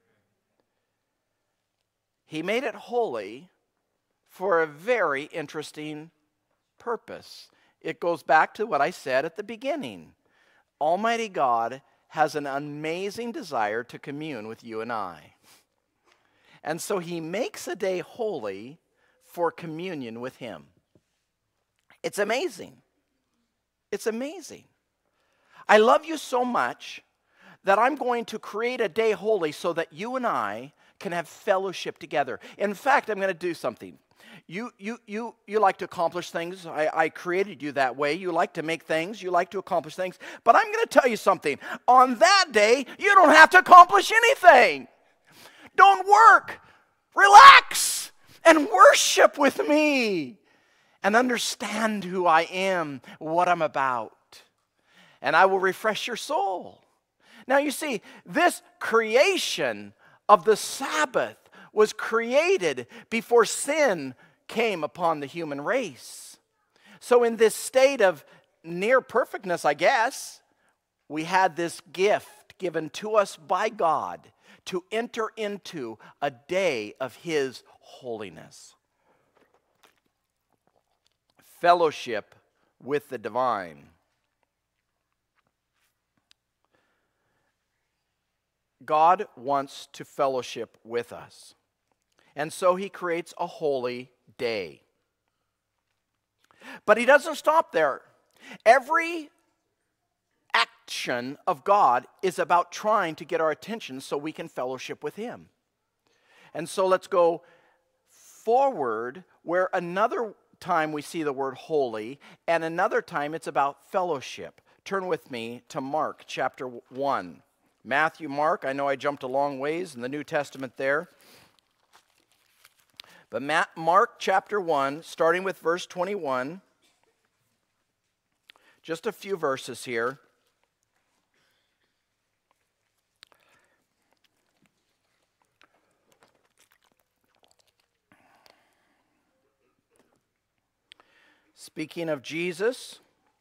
He made it holy for a very interesting purpose. It goes back to what I said at the beginning. Almighty God has an amazing desire to commune with you and I. And so he makes a day holy for communion with him. It's amazing. It's amazing. I love you so much that I'm going to create a day holy so that you and I can have fellowship together. In fact, I'm going to do something. You, you, you, you like to accomplish things. I, I created you that way. You like to make things. You like to accomplish things. But I'm going to tell you something. On that day, you don't have to accomplish anything. Don't work. Relax and worship with me and understand who I am, what I'm about. And I will refresh your soul. Now you see, this creation of the Sabbath was created before sin came upon the human race. So in this state of near perfectness, I guess, we had this gift given to us by God to enter into a day of His holiness. Fellowship with the divine. God wants to fellowship with us. And so He creates a holy day. But He doesn't stop there. Every action of God is about trying to get our attention so we can fellowship with Him. And so let's go forward where another time we see the word holy, and another time it's about fellowship. Turn with me to Mark chapter one. Matthew, Mark, I know I jumped a long ways in the New Testament there. But Mark chapter one, starting with verse twenty-one, just a few verses here. Speaking of Jesus,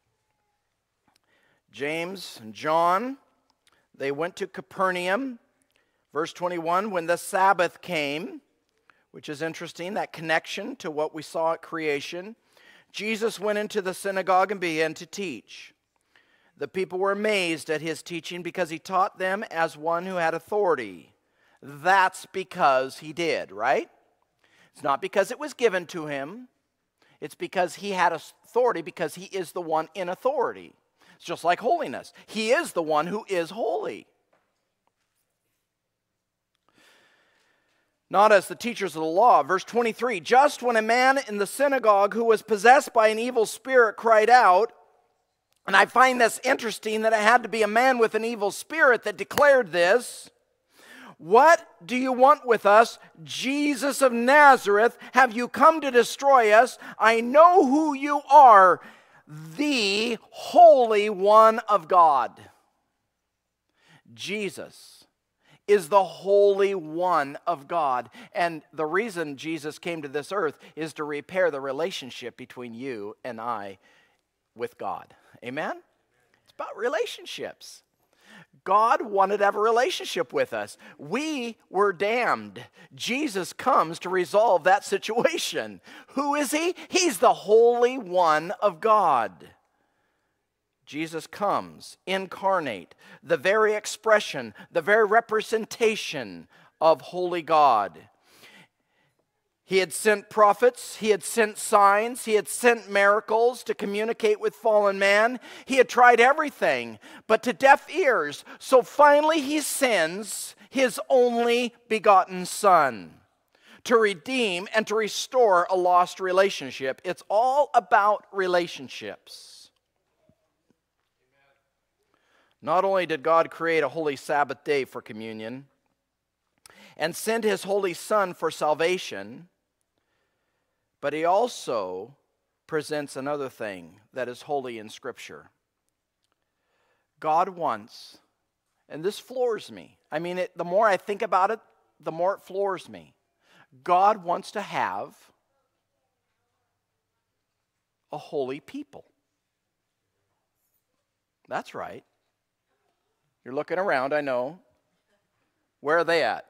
James and John, they went to Capernaum. Verse twenty-one, when the Sabbath came, which is interesting, that connection to what we saw at creation, Jesus went into the synagogue and began to teach. The people were amazed at His teaching because He taught them as one who had authority. That's because He did, right? It's not because it was given to Him. It's because He had authority, because He is the one in authority. It's just like holiness. He is the one who is holy. Not as the teachers of the law. Verse twenty-three, just when a man in the synagogue who was possessed by an evil spirit cried out, and I find this interesting that it had to be a man with an evil spirit that declared this. What do you want with us, Jesus of Nazareth? Have you come to destroy us? I know who you are, the Holy One of God. Jesus is the Holy One of God. And the reason Jesus came to this earth is to repair the relationship between you and I with God. Amen? It's about relationships. God wanted to have a relationship with us. We were damned. Jesus comes to resolve that situation. Who is He? He's the Holy One of God. Jesus comes, incarnate, the very expression, the very representation of holy God. He had sent prophets, He had sent signs, He had sent miracles to communicate with fallen man. He had tried everything, but to deaf ears. So finally He sends His only begotten Son to redeem and to restore a lost relationship. It's all about relationships. Not only did God create a holy Sabbath day for communion and send His holy Son for salvation, but He also presents another thing that is holy in Scripture. God wants, and this floors me. I mean, it, the more I think about it, the more it floors me. God wants to have a holy people. That's right. You're looking around, I know. Where are they at?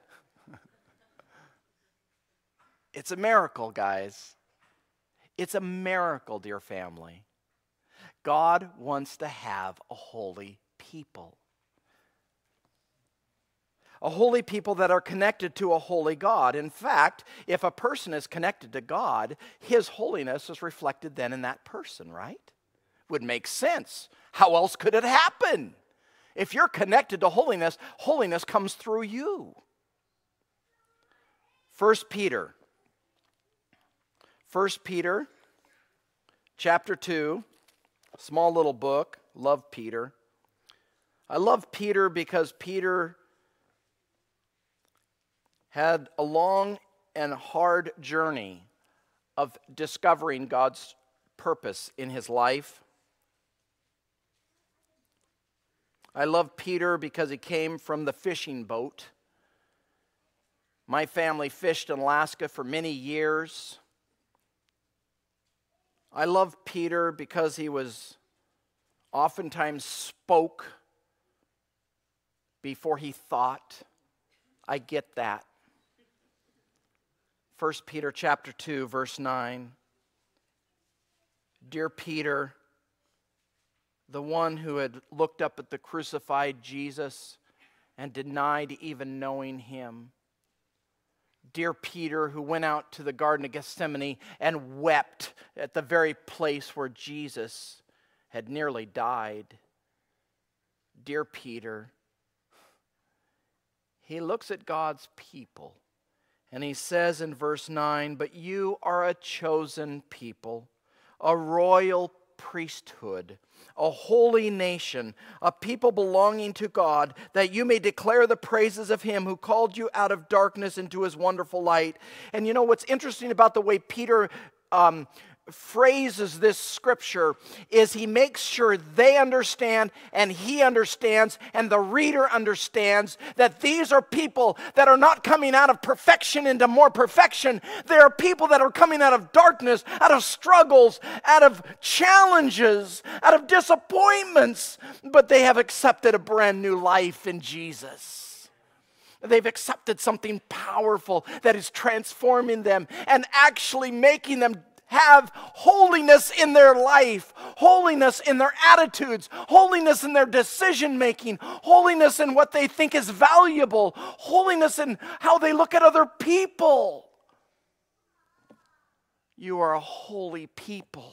It's a miracle, guys. It's a miracle, dear family. God wants to have a holy people. A holy people that are connected to a holy God. In fact, if a person is connected to God, his holiness is reflected then in that person, right? Would make sense. How else could it happen? If you're connected to holiness, holiness comes through you. First Peter. First Peter, chapter two, small little book. Love Peter. I love Peter because Peter had a long and hard journey of discovering God's purpose in his life. I love Peter because he came from the fishing boat. My family fished in Alaska for many years. I love Peter because he was oftentimes spoke before he thought. I get that. First Peter chapter two, verse nine. Dear Peter, the one who had looked up at the crucified Jesus and denied even knowing him. Dear Peter, who went out to the Garden of Gethsemane and wept at the very place where Jesus had nearly died. Dear Peter, he looks at God's people and he says in verse nine, but you are a chosen people, a royal priesthood, a holy nation, a people belonging to God, that you may declare the praises of him who called you out of darkness into his wonderful light. And you know what's interesting about the way Peter um, phrases this scripture is he makes sure they understand and he understands and the reader understands that these are people that are not coming out of perfection into more perfection. They are people that are coming out of darkness, out of struggles, out of challenges, out of disappointments, but they have accepted a brand new life in Jesus. They've accepted something powerful that is transforming them and actually making them have holiness in their life, holiness in their attitudes, holiness in their decision making, holiness in what they think is valuable, holiness in how they look at other people. You are a holy people.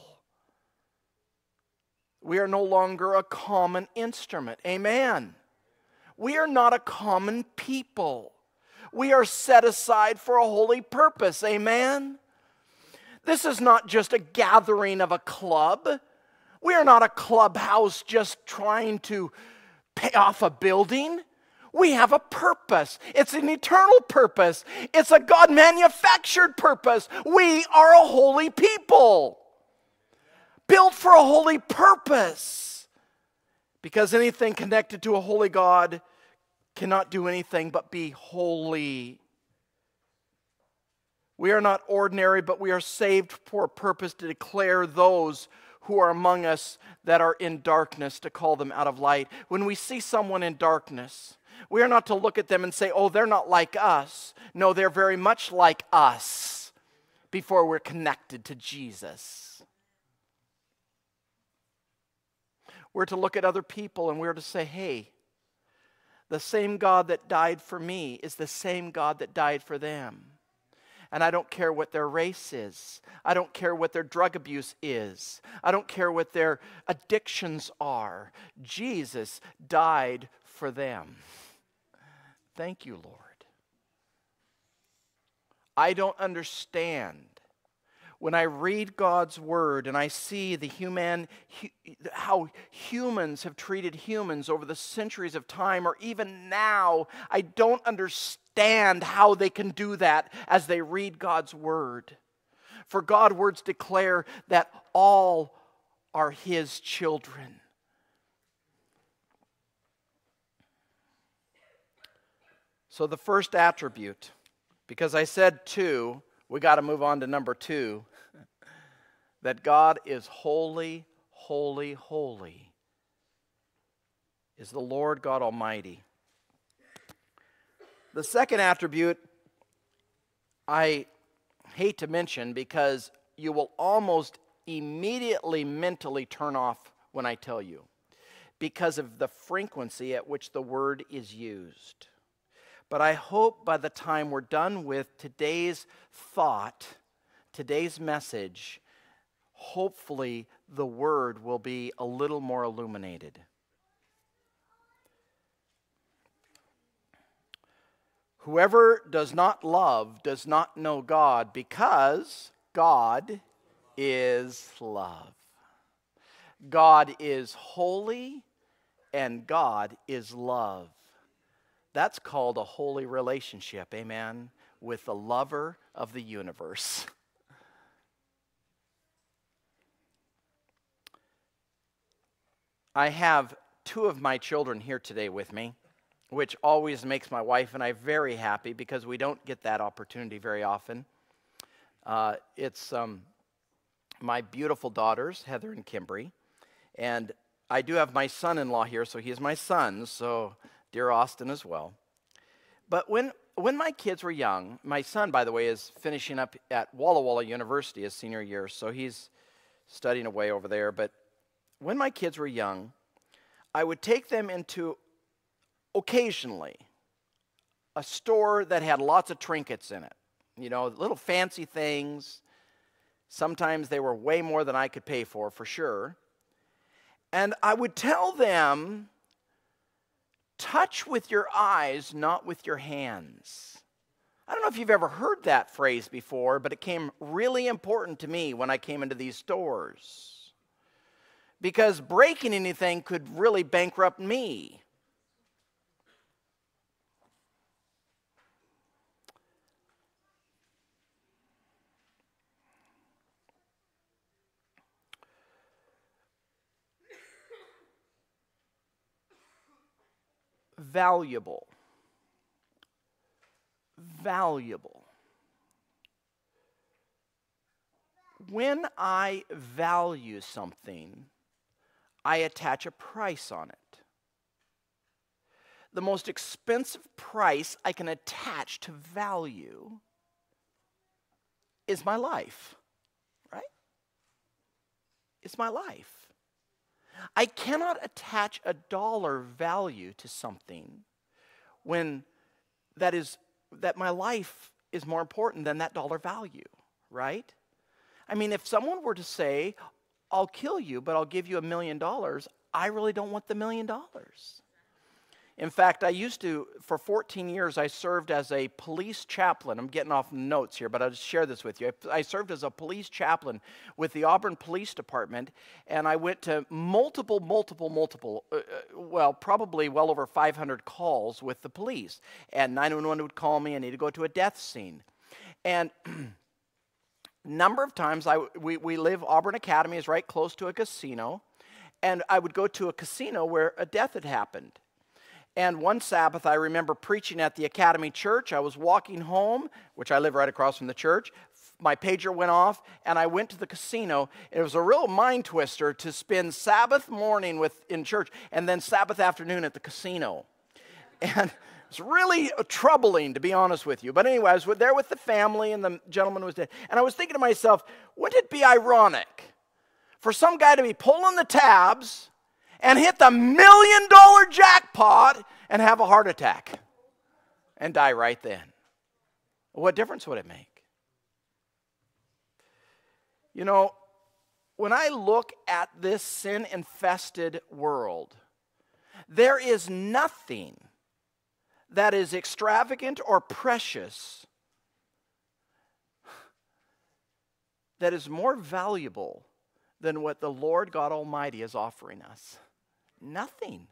We are no longer a common instrument. Amen. We are not a common people. We are set aside for a holy purpose. Amen. This is not just a gathering of a club. We are not a clubhouse just trying to pay off a building. We have a purpose. It's an eternal purpose. It's a God-manufactured purpose. We are a holy people, built for a holy purpose. Because anything connected to a holy God cannot do anything but be holy. We are not ordinary, but we are saved for a purpose to declare those who are among us that are in darkness, to call them out of light. When we see someone in darkness, we are not to look at them and say, oh, they're not like us. No, they're very much like us before we're connected to Jesus. We're to look at other people and we're to say, hey, the same God that died for me is the same God that died for them. And I don't care what their race is. I don't care what their drug abuse is. I don't care what their addictions are. Jesus died for them. Thank you, Lord. I don't understand when I read God's word and I see the human, how humans have treated humans over the centuries of time, or even now, I don't understand how they can do that as they read God's word. For God's words declare that all are his children. So the first attribute, because I said two, we got to move on to number two. That God is holy, holy, holy, is the Lord God Almighty. The second attribute I hate to mention because you will almost immediately mentally turn off when I tell you, because of the frequency at which the word is used. But I hope by the time we're done with today's thought, today's message, hopefully the word will be a little more illuminated. Whoever does not love does not know God, because God is love. God is holy and God is love. That's called a holy relationship, amen, with the lover of the universe. I have two of my children here today with me, which always makes my wife and I very happy because we don't get that opportunity very often. Uh, it's um, my beautiful daughters, Heather and Kimberly, and I do have my son-in-law here, so he's my son, so dear Austin as well. But when when my kids were young, my son, by the way, is finishing up at Walla Walla University his senior year, so he's studying away over there. But when my kids were young, I would take them into, occasionally, a store that had lots of trinkets in it. You know, little fancy things. Sometimes they were way more than I could pay for, for sure. And I would tell them, touch with your eyes, not with your hands. I don't know if you've ever heard that phrase before, but it came really important to me when I came into these stores. Because breaking anything could really bankrupt me. Valuable. Valuable. When I value something, I attach a price on it. The most expensive price I can attach to value is my life, right? It's my life. I cannot attach a dollar value to something when that is that my life is more important than that dollar value, right? I mean, if someone were to say, I'll kill you, but I'll give you a million dollars, I really don't want the million dollars. In fact, I used to, for fourteen years, I served as a police chaplain. I'm getting off notes here, but I'll just share this with you. I, I served as a police chaplain with the Auburn Police Department, and I went to multiple, multiple, multiple, uh, well, probably well over five hundred calls with the police. And nine one one would call me, I need to go to a death scene. And number of times, I, we, we live, Auburn Academy is right close to a casino, and I would go to a casino where a death had happened. And one Sabbath, I remember preaching at the Academy Church. I was walking home, which I live right across from the church. My pager went off, and I went to the casino. It was a real mind twister to spend Sabbath morning with, in church and then Sabbath afternoon at the casino. And it's really troubling, to be honest with you. But anyway, I was there with the family, and the gentleman was dead. And I was thinking to myself, wouldn't it be ironic for some guy to be pulling the tabs and hit the million dollar jackpot and have a heart attack and die right then? What difference would it make? You know, when I look at this sin-infested world, there is nothing that is extravagant or precious that is more valuable than what the Lord God Almighty is offering us. Nothing.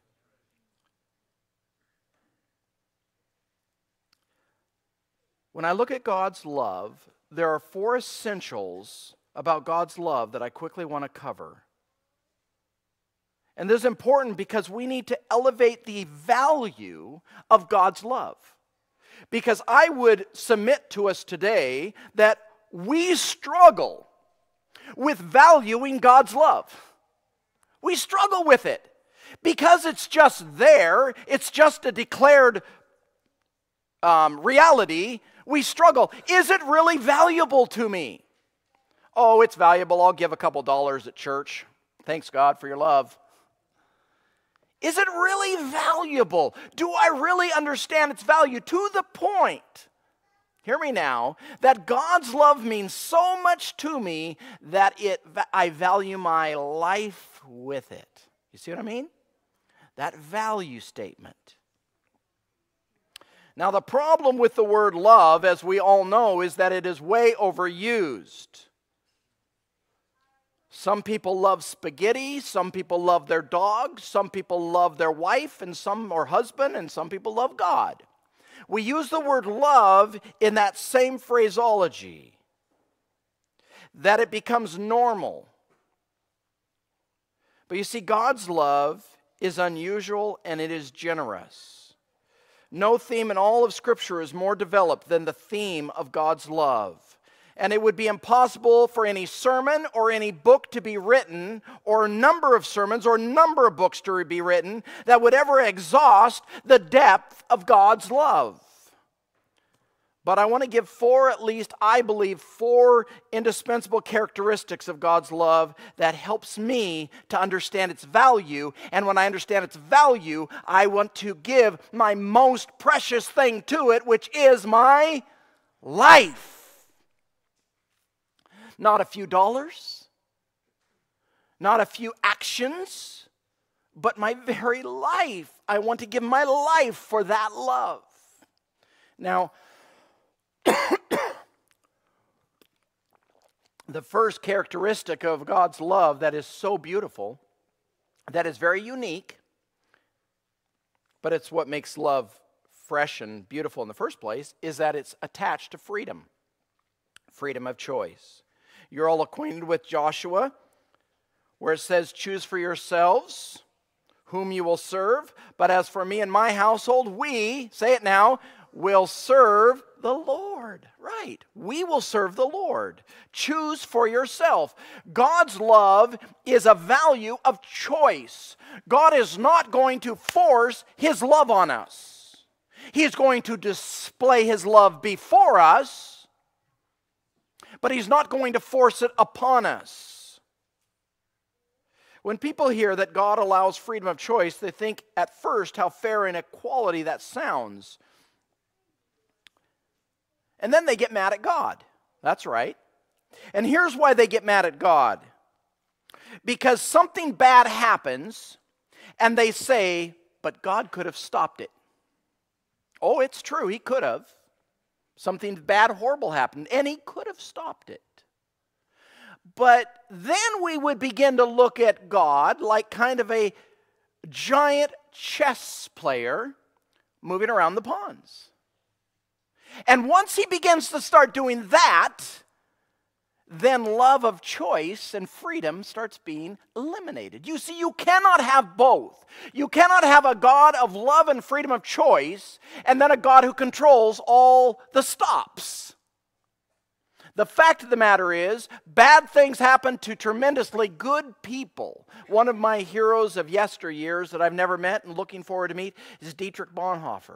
When I look at God's love, there are four essentials about God's love that I quickly want to cover. And this is important because we need to elevate the value of God's love. Because I would submit to us today that we struggle with valuing God's love. We struggle with it. Because it's just there, it's just a declared um, reality, we struggle. Is it really valuable to me? Oh, it's valuable. I'll give a couple dollars at church. Thanks, God, for your love. Is it really valuable? Do I really understand its value to the point, hear me now, that God's love means so much to me that it I value my life with it? You see what I mean? That value statement. Now, the problem with the word love, as we all know, is that it is way overused. Some people love spaghetti, some people love their dog, some people love their wife, and some or husband, and some people love God. We use the word love in that same phraseology, that it becomes normal. But you see, God's love is unusual and it is generous. No theme in all of Scripture is more developed than the theme of God's love. And it would be impossible for any sermon or any book to be written, or a number of sermons or number of books to be written, that would ever exhaust the depth of God's love. But I want to give four, at least, I believe, four indispensable characteristics of God's love that helps me to understand its value. And when I understand its value, I want to give my most precious thing to it, which is my life. Not a few dollars, not a few actions, but my very life. I want to give my life for that love. Now, the first characteristic of God's love that is so beautiful, that is very unique, but it's what makes love fresh and beautiful in the first place, is that it's attached to freedom, freedom of choice. You're all acquainted with Joshua, where it says, choose for yourselves whom you will serve. But as for me and my household, we, say it now, will serve the Lord. Right. We will serve the Lord. Choose for yourself. God's love is a value of choice. God is not going to force His love on us. He's going to display His love before us, but He's not going to force it upon us. When people hear that God allows freedom of choice, they think at first how fair and equality that sounds. And then they get mad at God. That's right. And here's why they get mad at God. Because something bad happens, and they say, but God could have stopped it. Oh, it's true, He could have. Something bad, horrible happened, and He could have stopped it. But then we would begin to look at God like kind of a giant chess player moving around the pawns. And once He begins to start doing that, then love of choice and freedom starts being eliminated. You see, you cannot have both. You cannot have a God of love and freedom of choice and then a God who controls all the stops. The fact of the matter is, bad things happen to tremendously good people. One of my heroes of yesteryears that I've never met and looking forward to meet is Dietrich Bonhoeffer.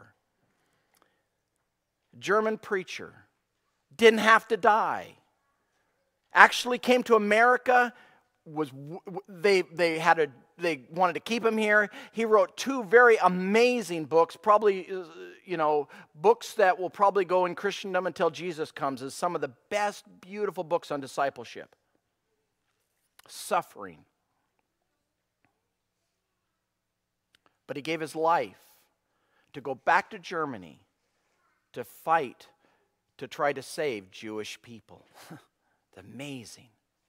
German preacher. Didn't have to die. Actually came to America, was they they had a they wanted to keep him here. He wrote two very amazing books, probably you know, books that will probably go in Christendom until Jesus comes, as some of the best beautiful books on discipleship. Suffering. But he gave his life to go back to Germany to fight to try to save Jewish people. Amazing.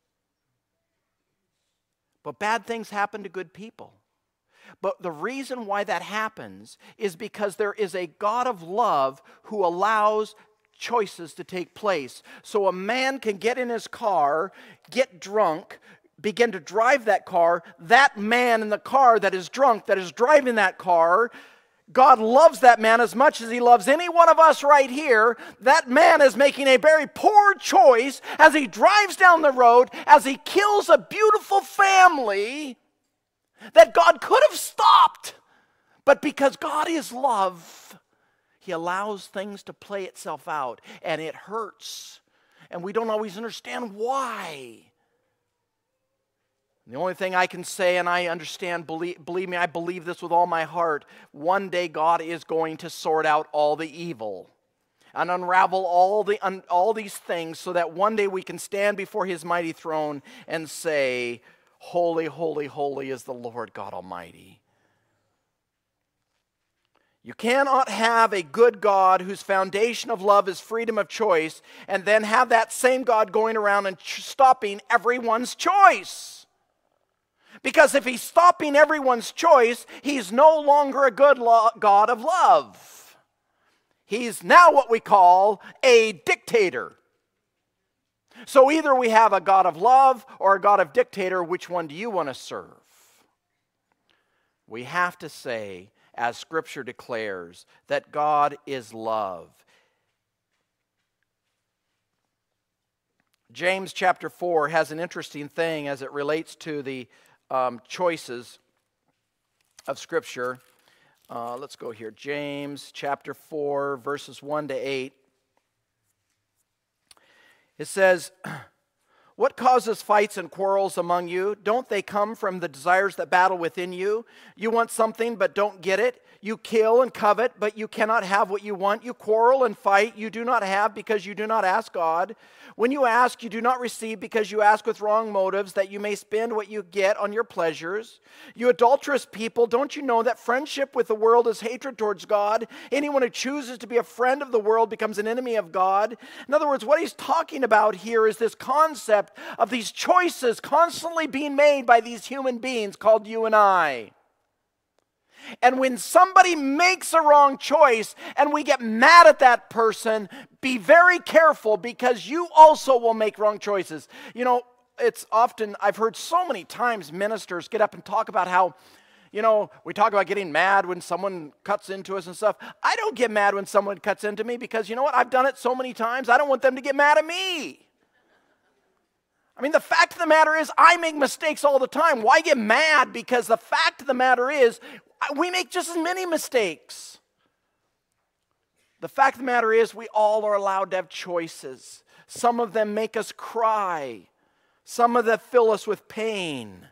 But bad things happen to good people. But the reason why that happens is because there is a God of love who allows choices to take place. So a man can get in his car, get drunk, begin to drive that car. That man in the car that is drunk, that is driving that car, God loves that man as much as He loves any one of us right here. That man is making a very poor choice as he drives down the road, as he kills a beautiful family that God could have stopped. But because God is love, He allows things to play itself out, and it hurts. And we don't always understand why. The only thing I can say, and I understand, believe, believe me, I believe this with all my heart, one day God is going to sort out all the evil and unravel all, the, un, all these things so that one day we can stand before His mighty throne and say, holy, holy, holy is the Lord God Almighty. You cannot have a good God whose foundation of love is freedom of choice and then have that same God going around and ch- stopping everyone's choice. Because if He's stopping everyone's choice, He's no longer a good lo- God of love. He's now what we call a dictator. So either we have a God of love or a God of dictator. Which one do you want to serve? We have to say, as Scripture declares, that God is love. James chapter four has an interesting thing as it relates to the um, choices of Scripture. Uh, let's go here. James chapter four, verses one to eight. It says, what causes fights and quarrels among you? Don't they come from the desires that battle within you? You want something but don't get it. You kill and covet, but you cannot have what you want. You quarrel and fight. You do not have because you do not ask God. When you ask, you do not receive because you ask with wrong motives, that you may spend what you get on your pleasures. You adulterous people, don't you know that friendship with the world is hatred towards God? Anyone who chooses to be a friend of the world becomes an enemy of God. In other words, what he's talking about here is this concept of these choices constantly being made by these human beings called you and I. And when somebody makes a wrong choice and we get mad at that person, be very careful because you also will make wrong choices. You know, it's often, I've heard so many times ministers get up and talk about how, you know, we talk about getting mad when someone cuts into us and stuff. I don't get mad when someone cuts into me because, you know what, I've done it so many times, I don't want them to get mad at me. I mean, the fact of the matter is, I make mistakes all the time. Why get mad? Because the fact of the matter is, we make just as many mistakes. The fact of the matter is, we all are allowed to have choices. Some of them make us cry. Some of them fill us with pain.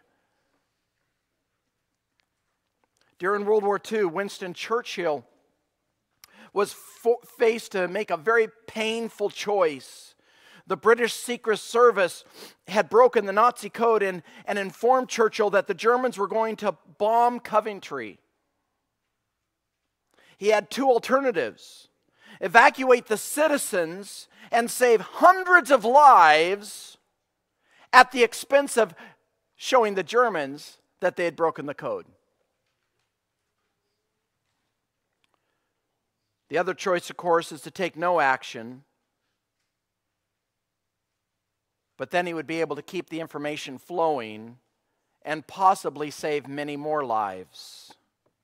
During World War Two, Winston Churchill was fo- faced to make a very painful choice. The British Secret Service had broken the Nazi code and, and informed Churchill that the Germans were going to bomb Coventry. He had two alternatives: evacuate the citizens and save hundreds of lives at the expense of showing the Germans that they had broken the code. The other choice, of course, is to take no action, but then he would be able to keep the information flowing and possibly save many more lives.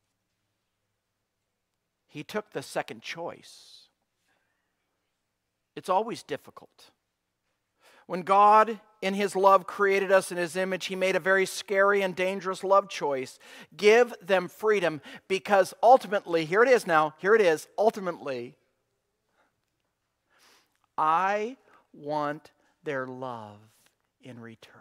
He took the second choice. It's always difficult. When God, in His love, created us in His image, He made a very scary and dangerous love choice. Give them freedom, because ultimately, here it is now, here it is, ultimately, I want their love in return.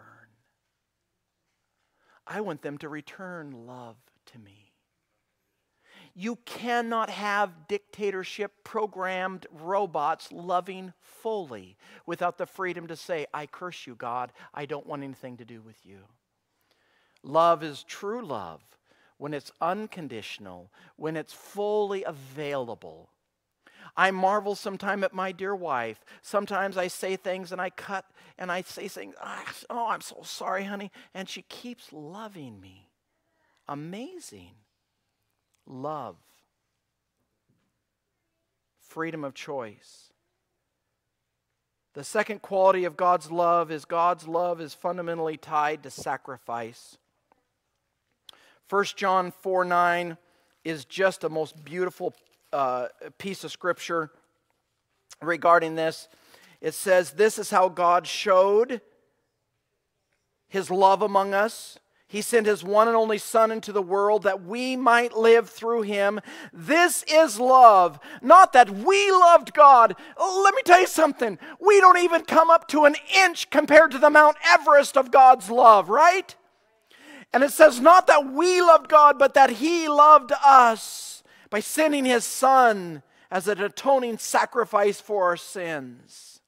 I want them to return love to me. You cannot have dictatorship programmed robots loving fully without the freedom to say, I curse you, God. I don't want anything to do with you. Love is true love when it's unconditional, when it's fully available. I marvel sometimes at my dear wife. Sometimes I say things and I cut and I say things, oh, I'm so sorry, honey. And she keeps loving me. Amazing. Love. Freedom of choice. The second quality of God's love is God's love is fundamentally tied to sacrifice. First John four nine is just a most beautiful uh, piece of scripture regarding this. It says, this is how God showed His love among us. He sent His one and only Son into the world that we might live through Him. This is love, not that we loved God. Oh, let me tell you something. We don't even come up to an inch compared to the Mount Everest of God's love, right? And it says not that we loved God, but that He loved us by sending His Son as an atoning sacrifice for our sins.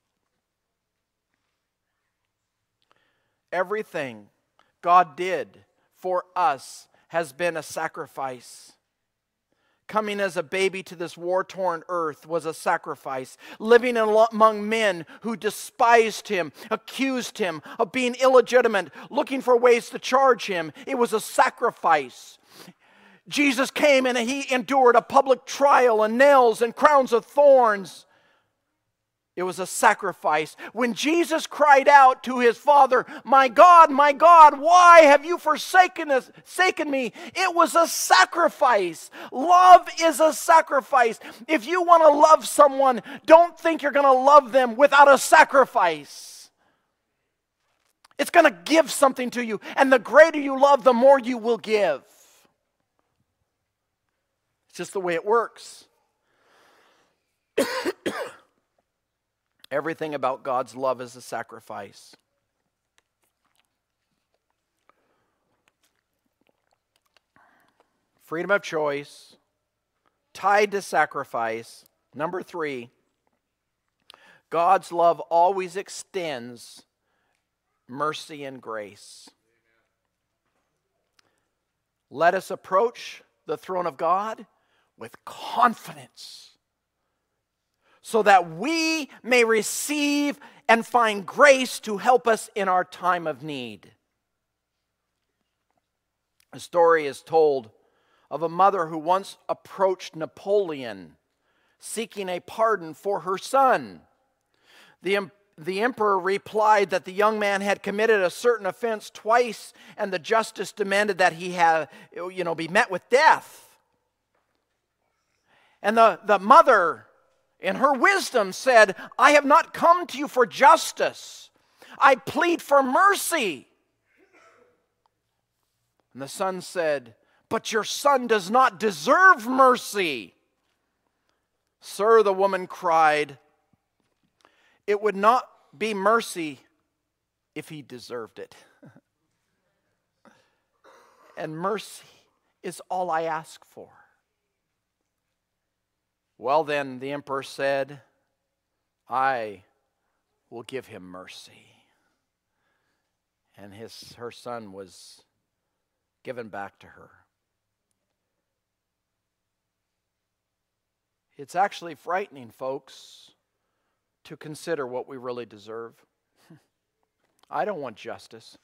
Everything God did for us has been a sacrifice. Coming as a baby to this war-torn earth was a sacrifice. Living among men who despised Him, accused Him of being illegitimate, looking for ways to charge Him, it was a sacrifice. Jesus came and He endured a public trial and nails and crowns of thorns. It was a sacrifice. When Jesus cried out to His Father, "My God, my God, why have you forsaken us, forsaken me?" It was a sacrifice. Love is a sacrifice. If you want to love someone, don't think you're going to love them without a sacrifice. It's going to give something to you. And the greater you love, the more you will give. It's just the way it works. Everything about God's love is a sacrifice. Freedom of choice, tied to sacrifice. Number three, God's love always extends mercy and grace. Let us approach the throne of God with confidence, so that we may receive and find grace to help us in our time of need. A story is told of a mother who once approached Napoleon seeking a pardon for her son. The, the emperor replied that the young man had committed a certain offense twice, and the justice demanded that he have, you know, be met with death. And the, the mother, in her wisdom, said, "I have not come to you for justice. I plead for mercy." And the son said, "But your son does not deserve mercy." "Sir," the woman cried, "it would not be mercy if he deserved it." And mercy is all I ask for. "Well then," the emperor said, "I will give him mercy." And his, her son was given back to her. It's actually frightening, folks, to consider what we really deserve. I don't want justice.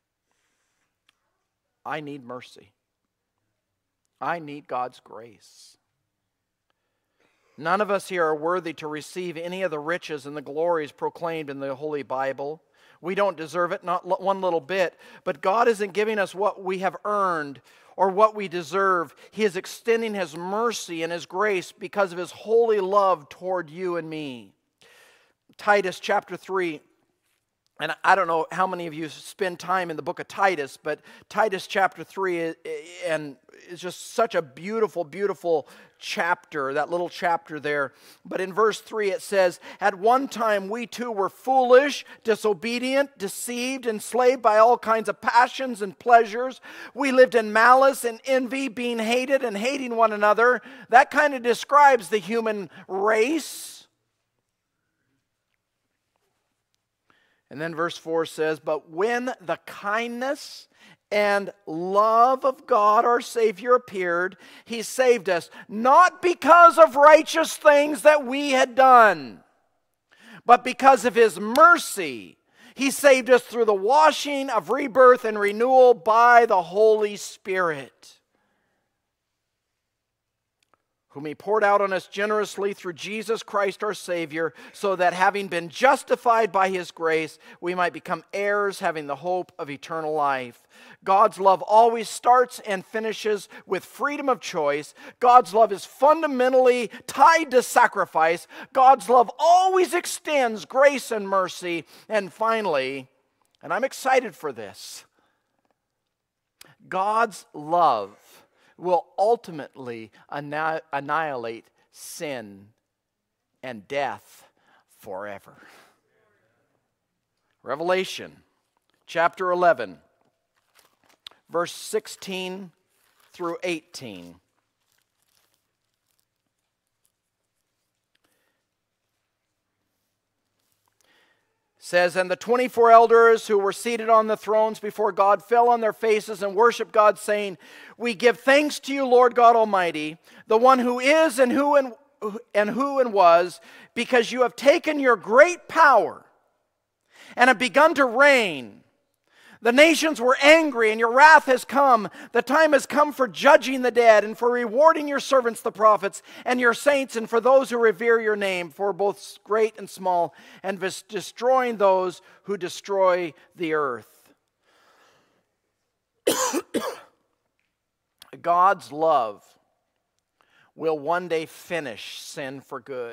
I need mercy. I need God's grace. None of us here are worthy to receive any of the riches and the glories proclaimed in the Holy Bible. We don't deserve it, not one little bit. But God isn't giving us what we have earned or what we deserve. He is extending His mercy and His grace because of His holy love toward you and me. Titus chapter three. And I don't know how many of you spend time in the book of Titus, but Titus chapter three and is just such a beautiful, beautiful chapter, that little chapter there. But in verse three it says, "At one time we too were foolish, disobedient, deceived, enslaved by all kinds of passions and pleasures. We lived in malice and envy, being hated and hating one another." That kind of describes the human race. And then verse four says, "But when the kindness and love of God our Savior appeared, He saved us, not because of righteous things that we had done, but because of His mercy. He saved us through the washing of rebirth and renewal by the Holy Spirit, whom He poured out on us generously through Jesus Christ our Savior, so that having been justified by His grace, we might become heirs, having the hope of eternal life." God's love always starts and finishes with freedom of choice. God's love is fundamentally tied to sacrifice. God's love always extends grace and mercy. And finally, and I'm excited for this, God's love will ultimately annihilate sin and death forever. Revelation chapter eleven, verse sixteen through eighteen. Says, and the twenty-four elders who were seated on the thrones before God fell on their faces and worshiped God, saying, we give thanks to you, Lord God Almighty, the one who is and who and, and who and was, because you have taken your great power and have begun to reign. The nations were angry, and your wrath has come. The time has come for judging the dead and for rewarding your servants, the prophets, and your saints, and for those who revere your name, for both great and small, and vis- destroying those who destroy the earth. God's love will one day finish sin for good.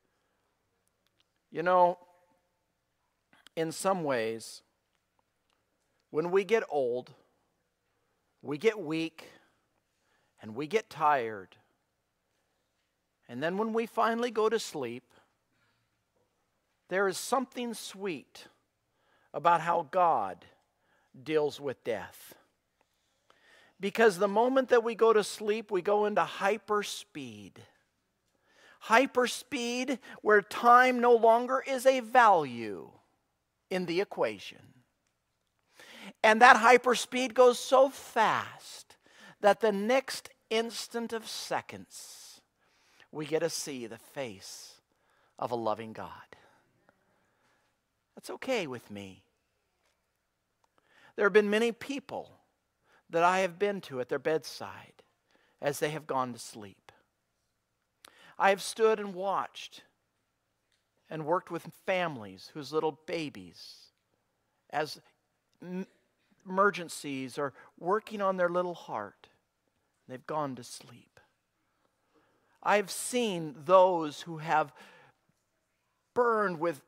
You know, in some ways, when we get old, we get weak, and we get tired. And then when we finally go to sleep, there is something sweet about how God deals with death. Because the moment that we go to sleep, we go into hyperspeed. Hyperspeed, where time no longer is a value in the equation. And that hyperspeed goes so fast that the next instant of seconds, we get to see the face of a loving God. That's okay with me. There have been many people that I have been to at their bedside as they have gone to sleep. I have stood and watched and worked with families whose little babies, as m- emergencies are working on their little heart. They've gone to sleep. I've seen those who have burned with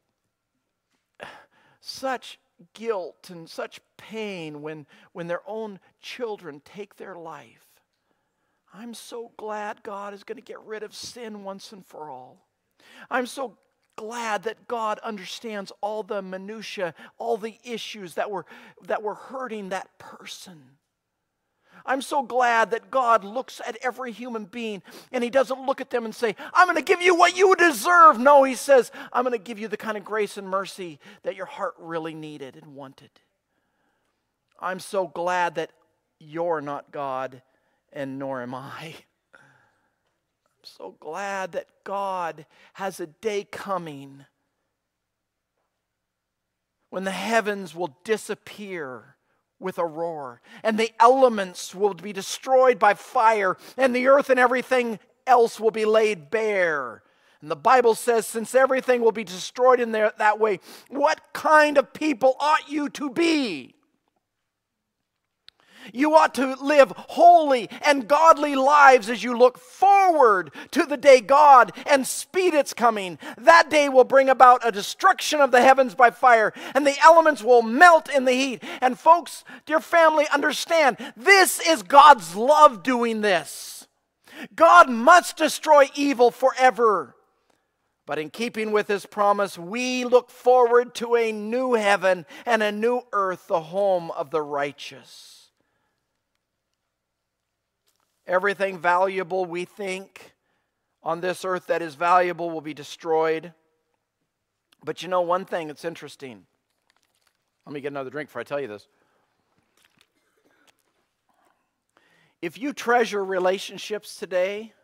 such guilt and such pain when, when their own children take their life. I'm so glad God is going to get rid of sin once and for all. I'm so glad that God understands all the minutiae, all the issues that were, that were hurting that person. I'm so glad that God looks at every human being and He doesn't look at them and say, I'm going to give you what you deserve. No, He says, I'm going to give you the kind of grace and mercy that your heart really needed and wanted. I'm so glad that you're not God and nor am I. I'm so glad that God has a day coming when the heavens will disappear with a roar, and the elements will be destroyed by fire, and the earth and everything else will be laid bare. And the Bible says, since everything will be destroyed in there that way, what kind of people ought you to be? You ought to live holy and godly lives as you look forward to the day God and speed its coming. That day will bring about a destruction of the heavens by fire, and the elements will melt in the heat. And folks, dear family, understand, this is God's love doing this. God must destroy evil forever. But in keeping with His promise, we look forward to a new heaven and a new earth, the home of the righteous. Everything valuable we think on this earth that is valuable will be destroyed. But you know one thing that's interesting. Let me get another drink before I tell you this. If you treasure relationships today,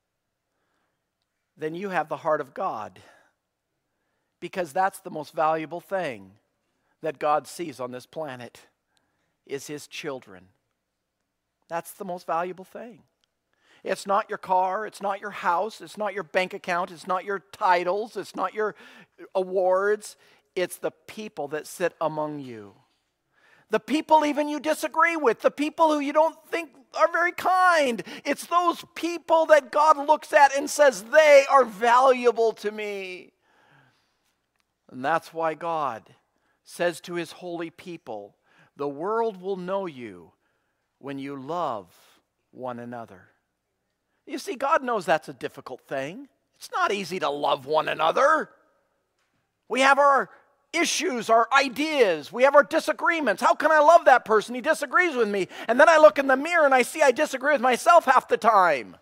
then you have the heart of God. Because that's the most valuable thing that God sees on this planet, is His children. That's the most valuable thing. It's not your car, it's not your house, it's not your bank account, it's not your titles, it's not your awards. It's the people that sit among you. The people even you disagree with, the people who you don't think are very kind. It's those people that God looks at and says, they are valuable to me. And that's why God says to His holy people, the world will know you when you love one another. You see, God knows that's a difficult thing. It's not easy to love one another. We have our issues, our ideas. We have our disagreements. How can I love that person? He disagrees with me. And then I look in the mirror and I see I disagree with myself half the time.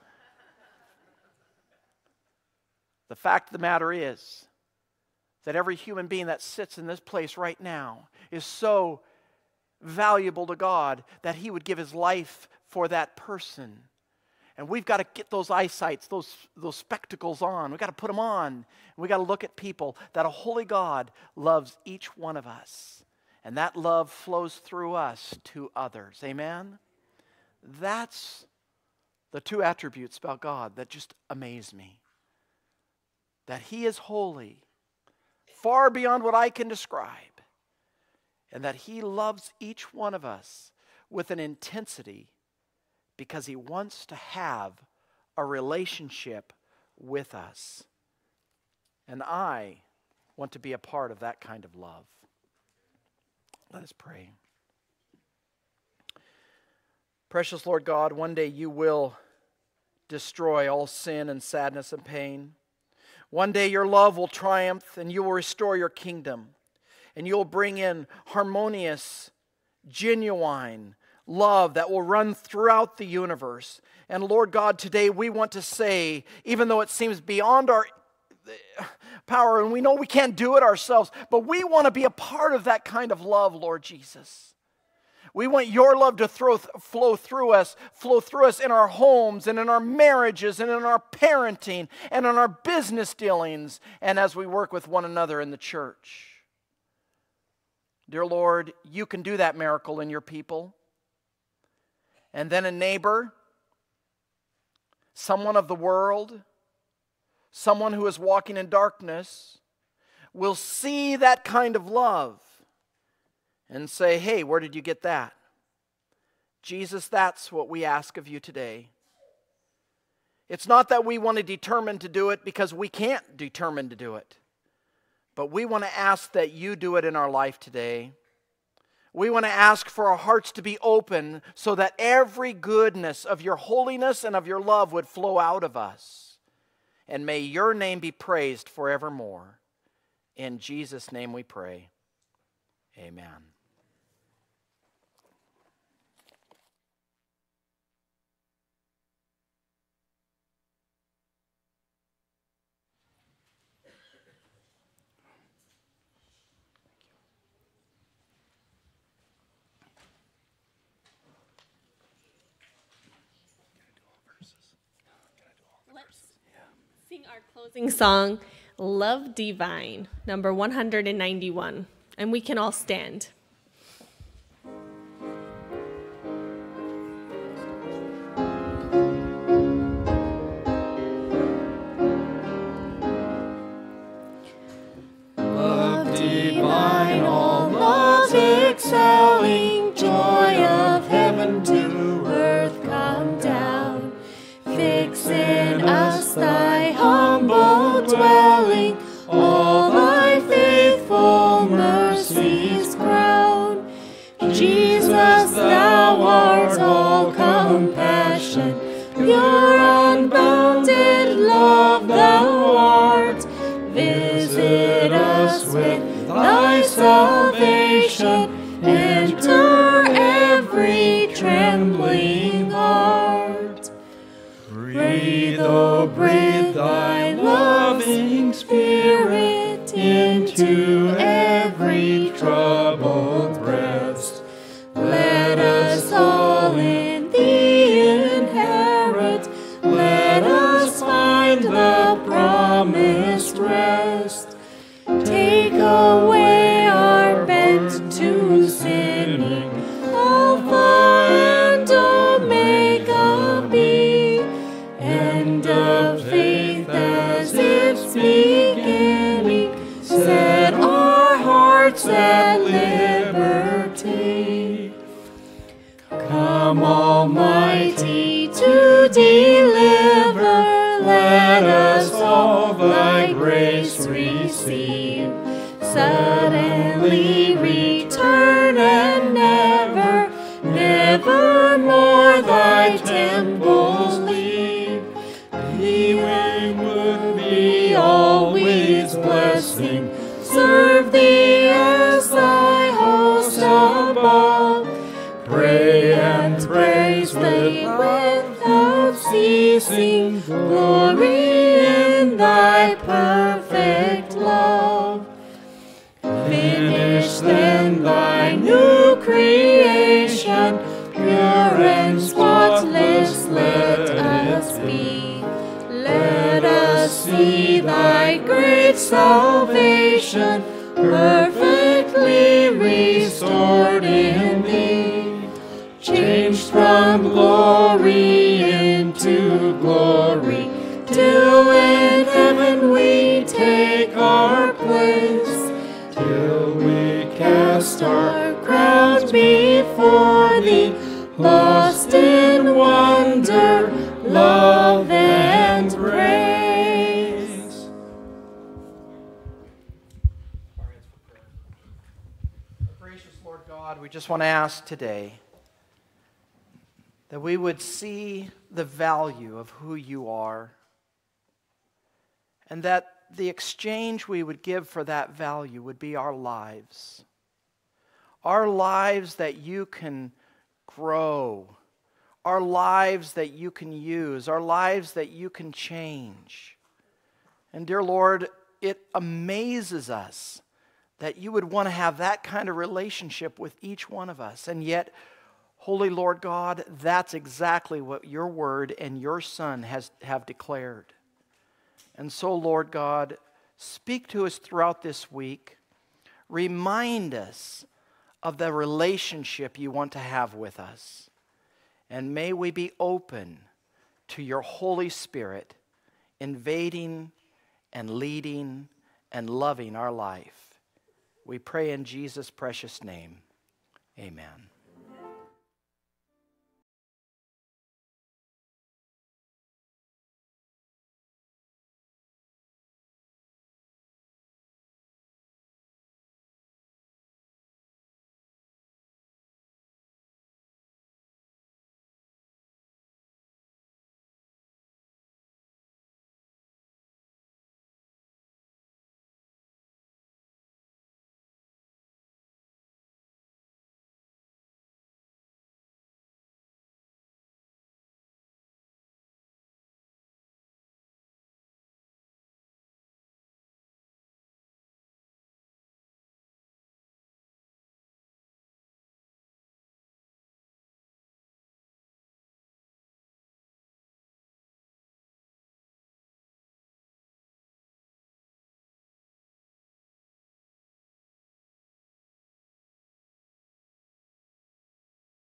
The fact of the matter is that every human being that sits in this place right now is so valuable to God that He would give His life for that person. And we've got to get those eyesights, those, those spectacles on. We've got to put them on. And we've got to look at people that a holy God loves each one of us. And that love flows through us to others. Amen? That's the two attributes about God that just amaze me. That He is holy, far beyond what I can describe. And that He loves each one of us with an intensity because He wants to have a relationship with us. And I want to be a part of that kind of love. Let us pray. Precious Lord God, one day You will destroy all sin and sadness and pain. One day Your love will triumph and You will restore Your kingdom. And You will bring in harmonious, genuine love that will run throughout the universe. And Lord God, today we want to say, even though it seems beyond our power, and we know we can't do it ourselves, but we want to be a part of that kind of love, Lord Jesus. We want Your love to throw, flow through us, flow through us in our homes and in our marriages and in our parenting and in our business dealings and as we work with one another in the church. Dear Lord, You can do that miracle in Your people. And then a neighbor, someone of the world, someone who is walking in darkness, will see that kind of love and say, hey, where did you get that? Jesus, that's what we ask of You today. It's not that we want to determine to do it because we can't determine to do it. But we want to ask that You do it in our life today. We want to ask for our hearts to be open so that every goodness of Your holiness and of Your love would flow out of us. And may Your name be praised forevermore. In Jesus' name we pray. Amen. Sing our closing song, Love Divine, number one hundred ninety-one. And we can all stand. Love divine, all love's excelling, joy of heaven to earth come down. Fix in us Thy humble dwelling, all Thy faithful mercies crown. Jesus, Thou art all compassion, pure unbounded love Thou art. Visit us with Thy salvation, enter every trembling heart. Breathe, oh breathe Thy loving Spirit into every troubled breast. Let us all in Thee inherit, let us find the promised rest. Take away our bent to sinning, Alpha and Omega be, end of faith as its beginning, set our hearts at liberty. Come, Almighty, to deliver, let us all Thy grace receive. Suddenly return and never, never more Thy temples leave. Be we would be always blessing, serve Thee we sing glory in thy perfect love. Finish then thy new creation, pure and spotless let us be. Let us see thy great salvation, perfectly restored in thee. Changed from glory into glory, till in heaven we take our place, till we cast our crowns before thee, lost in wonder, love, and praise. Gracious Lord God, we just want to ask today that we would see the value of who you are, and that the exchange we would give for that value would be our lives. Our lives that you can grow, our lives that you can use, our lives that you can change. And dear Lord, it amazes us that you would want to have that kind of relationship with each one of us. And yet, Holy Lord God, that's exactly what your word and your Son has have declared. And so, Lord God, speak to us throughout this week. Remind us of the relationship you want to have with us. And may we be open to your Holy Spirit invading and leading and loving our life. We pray in Jesus' precious name. Amen.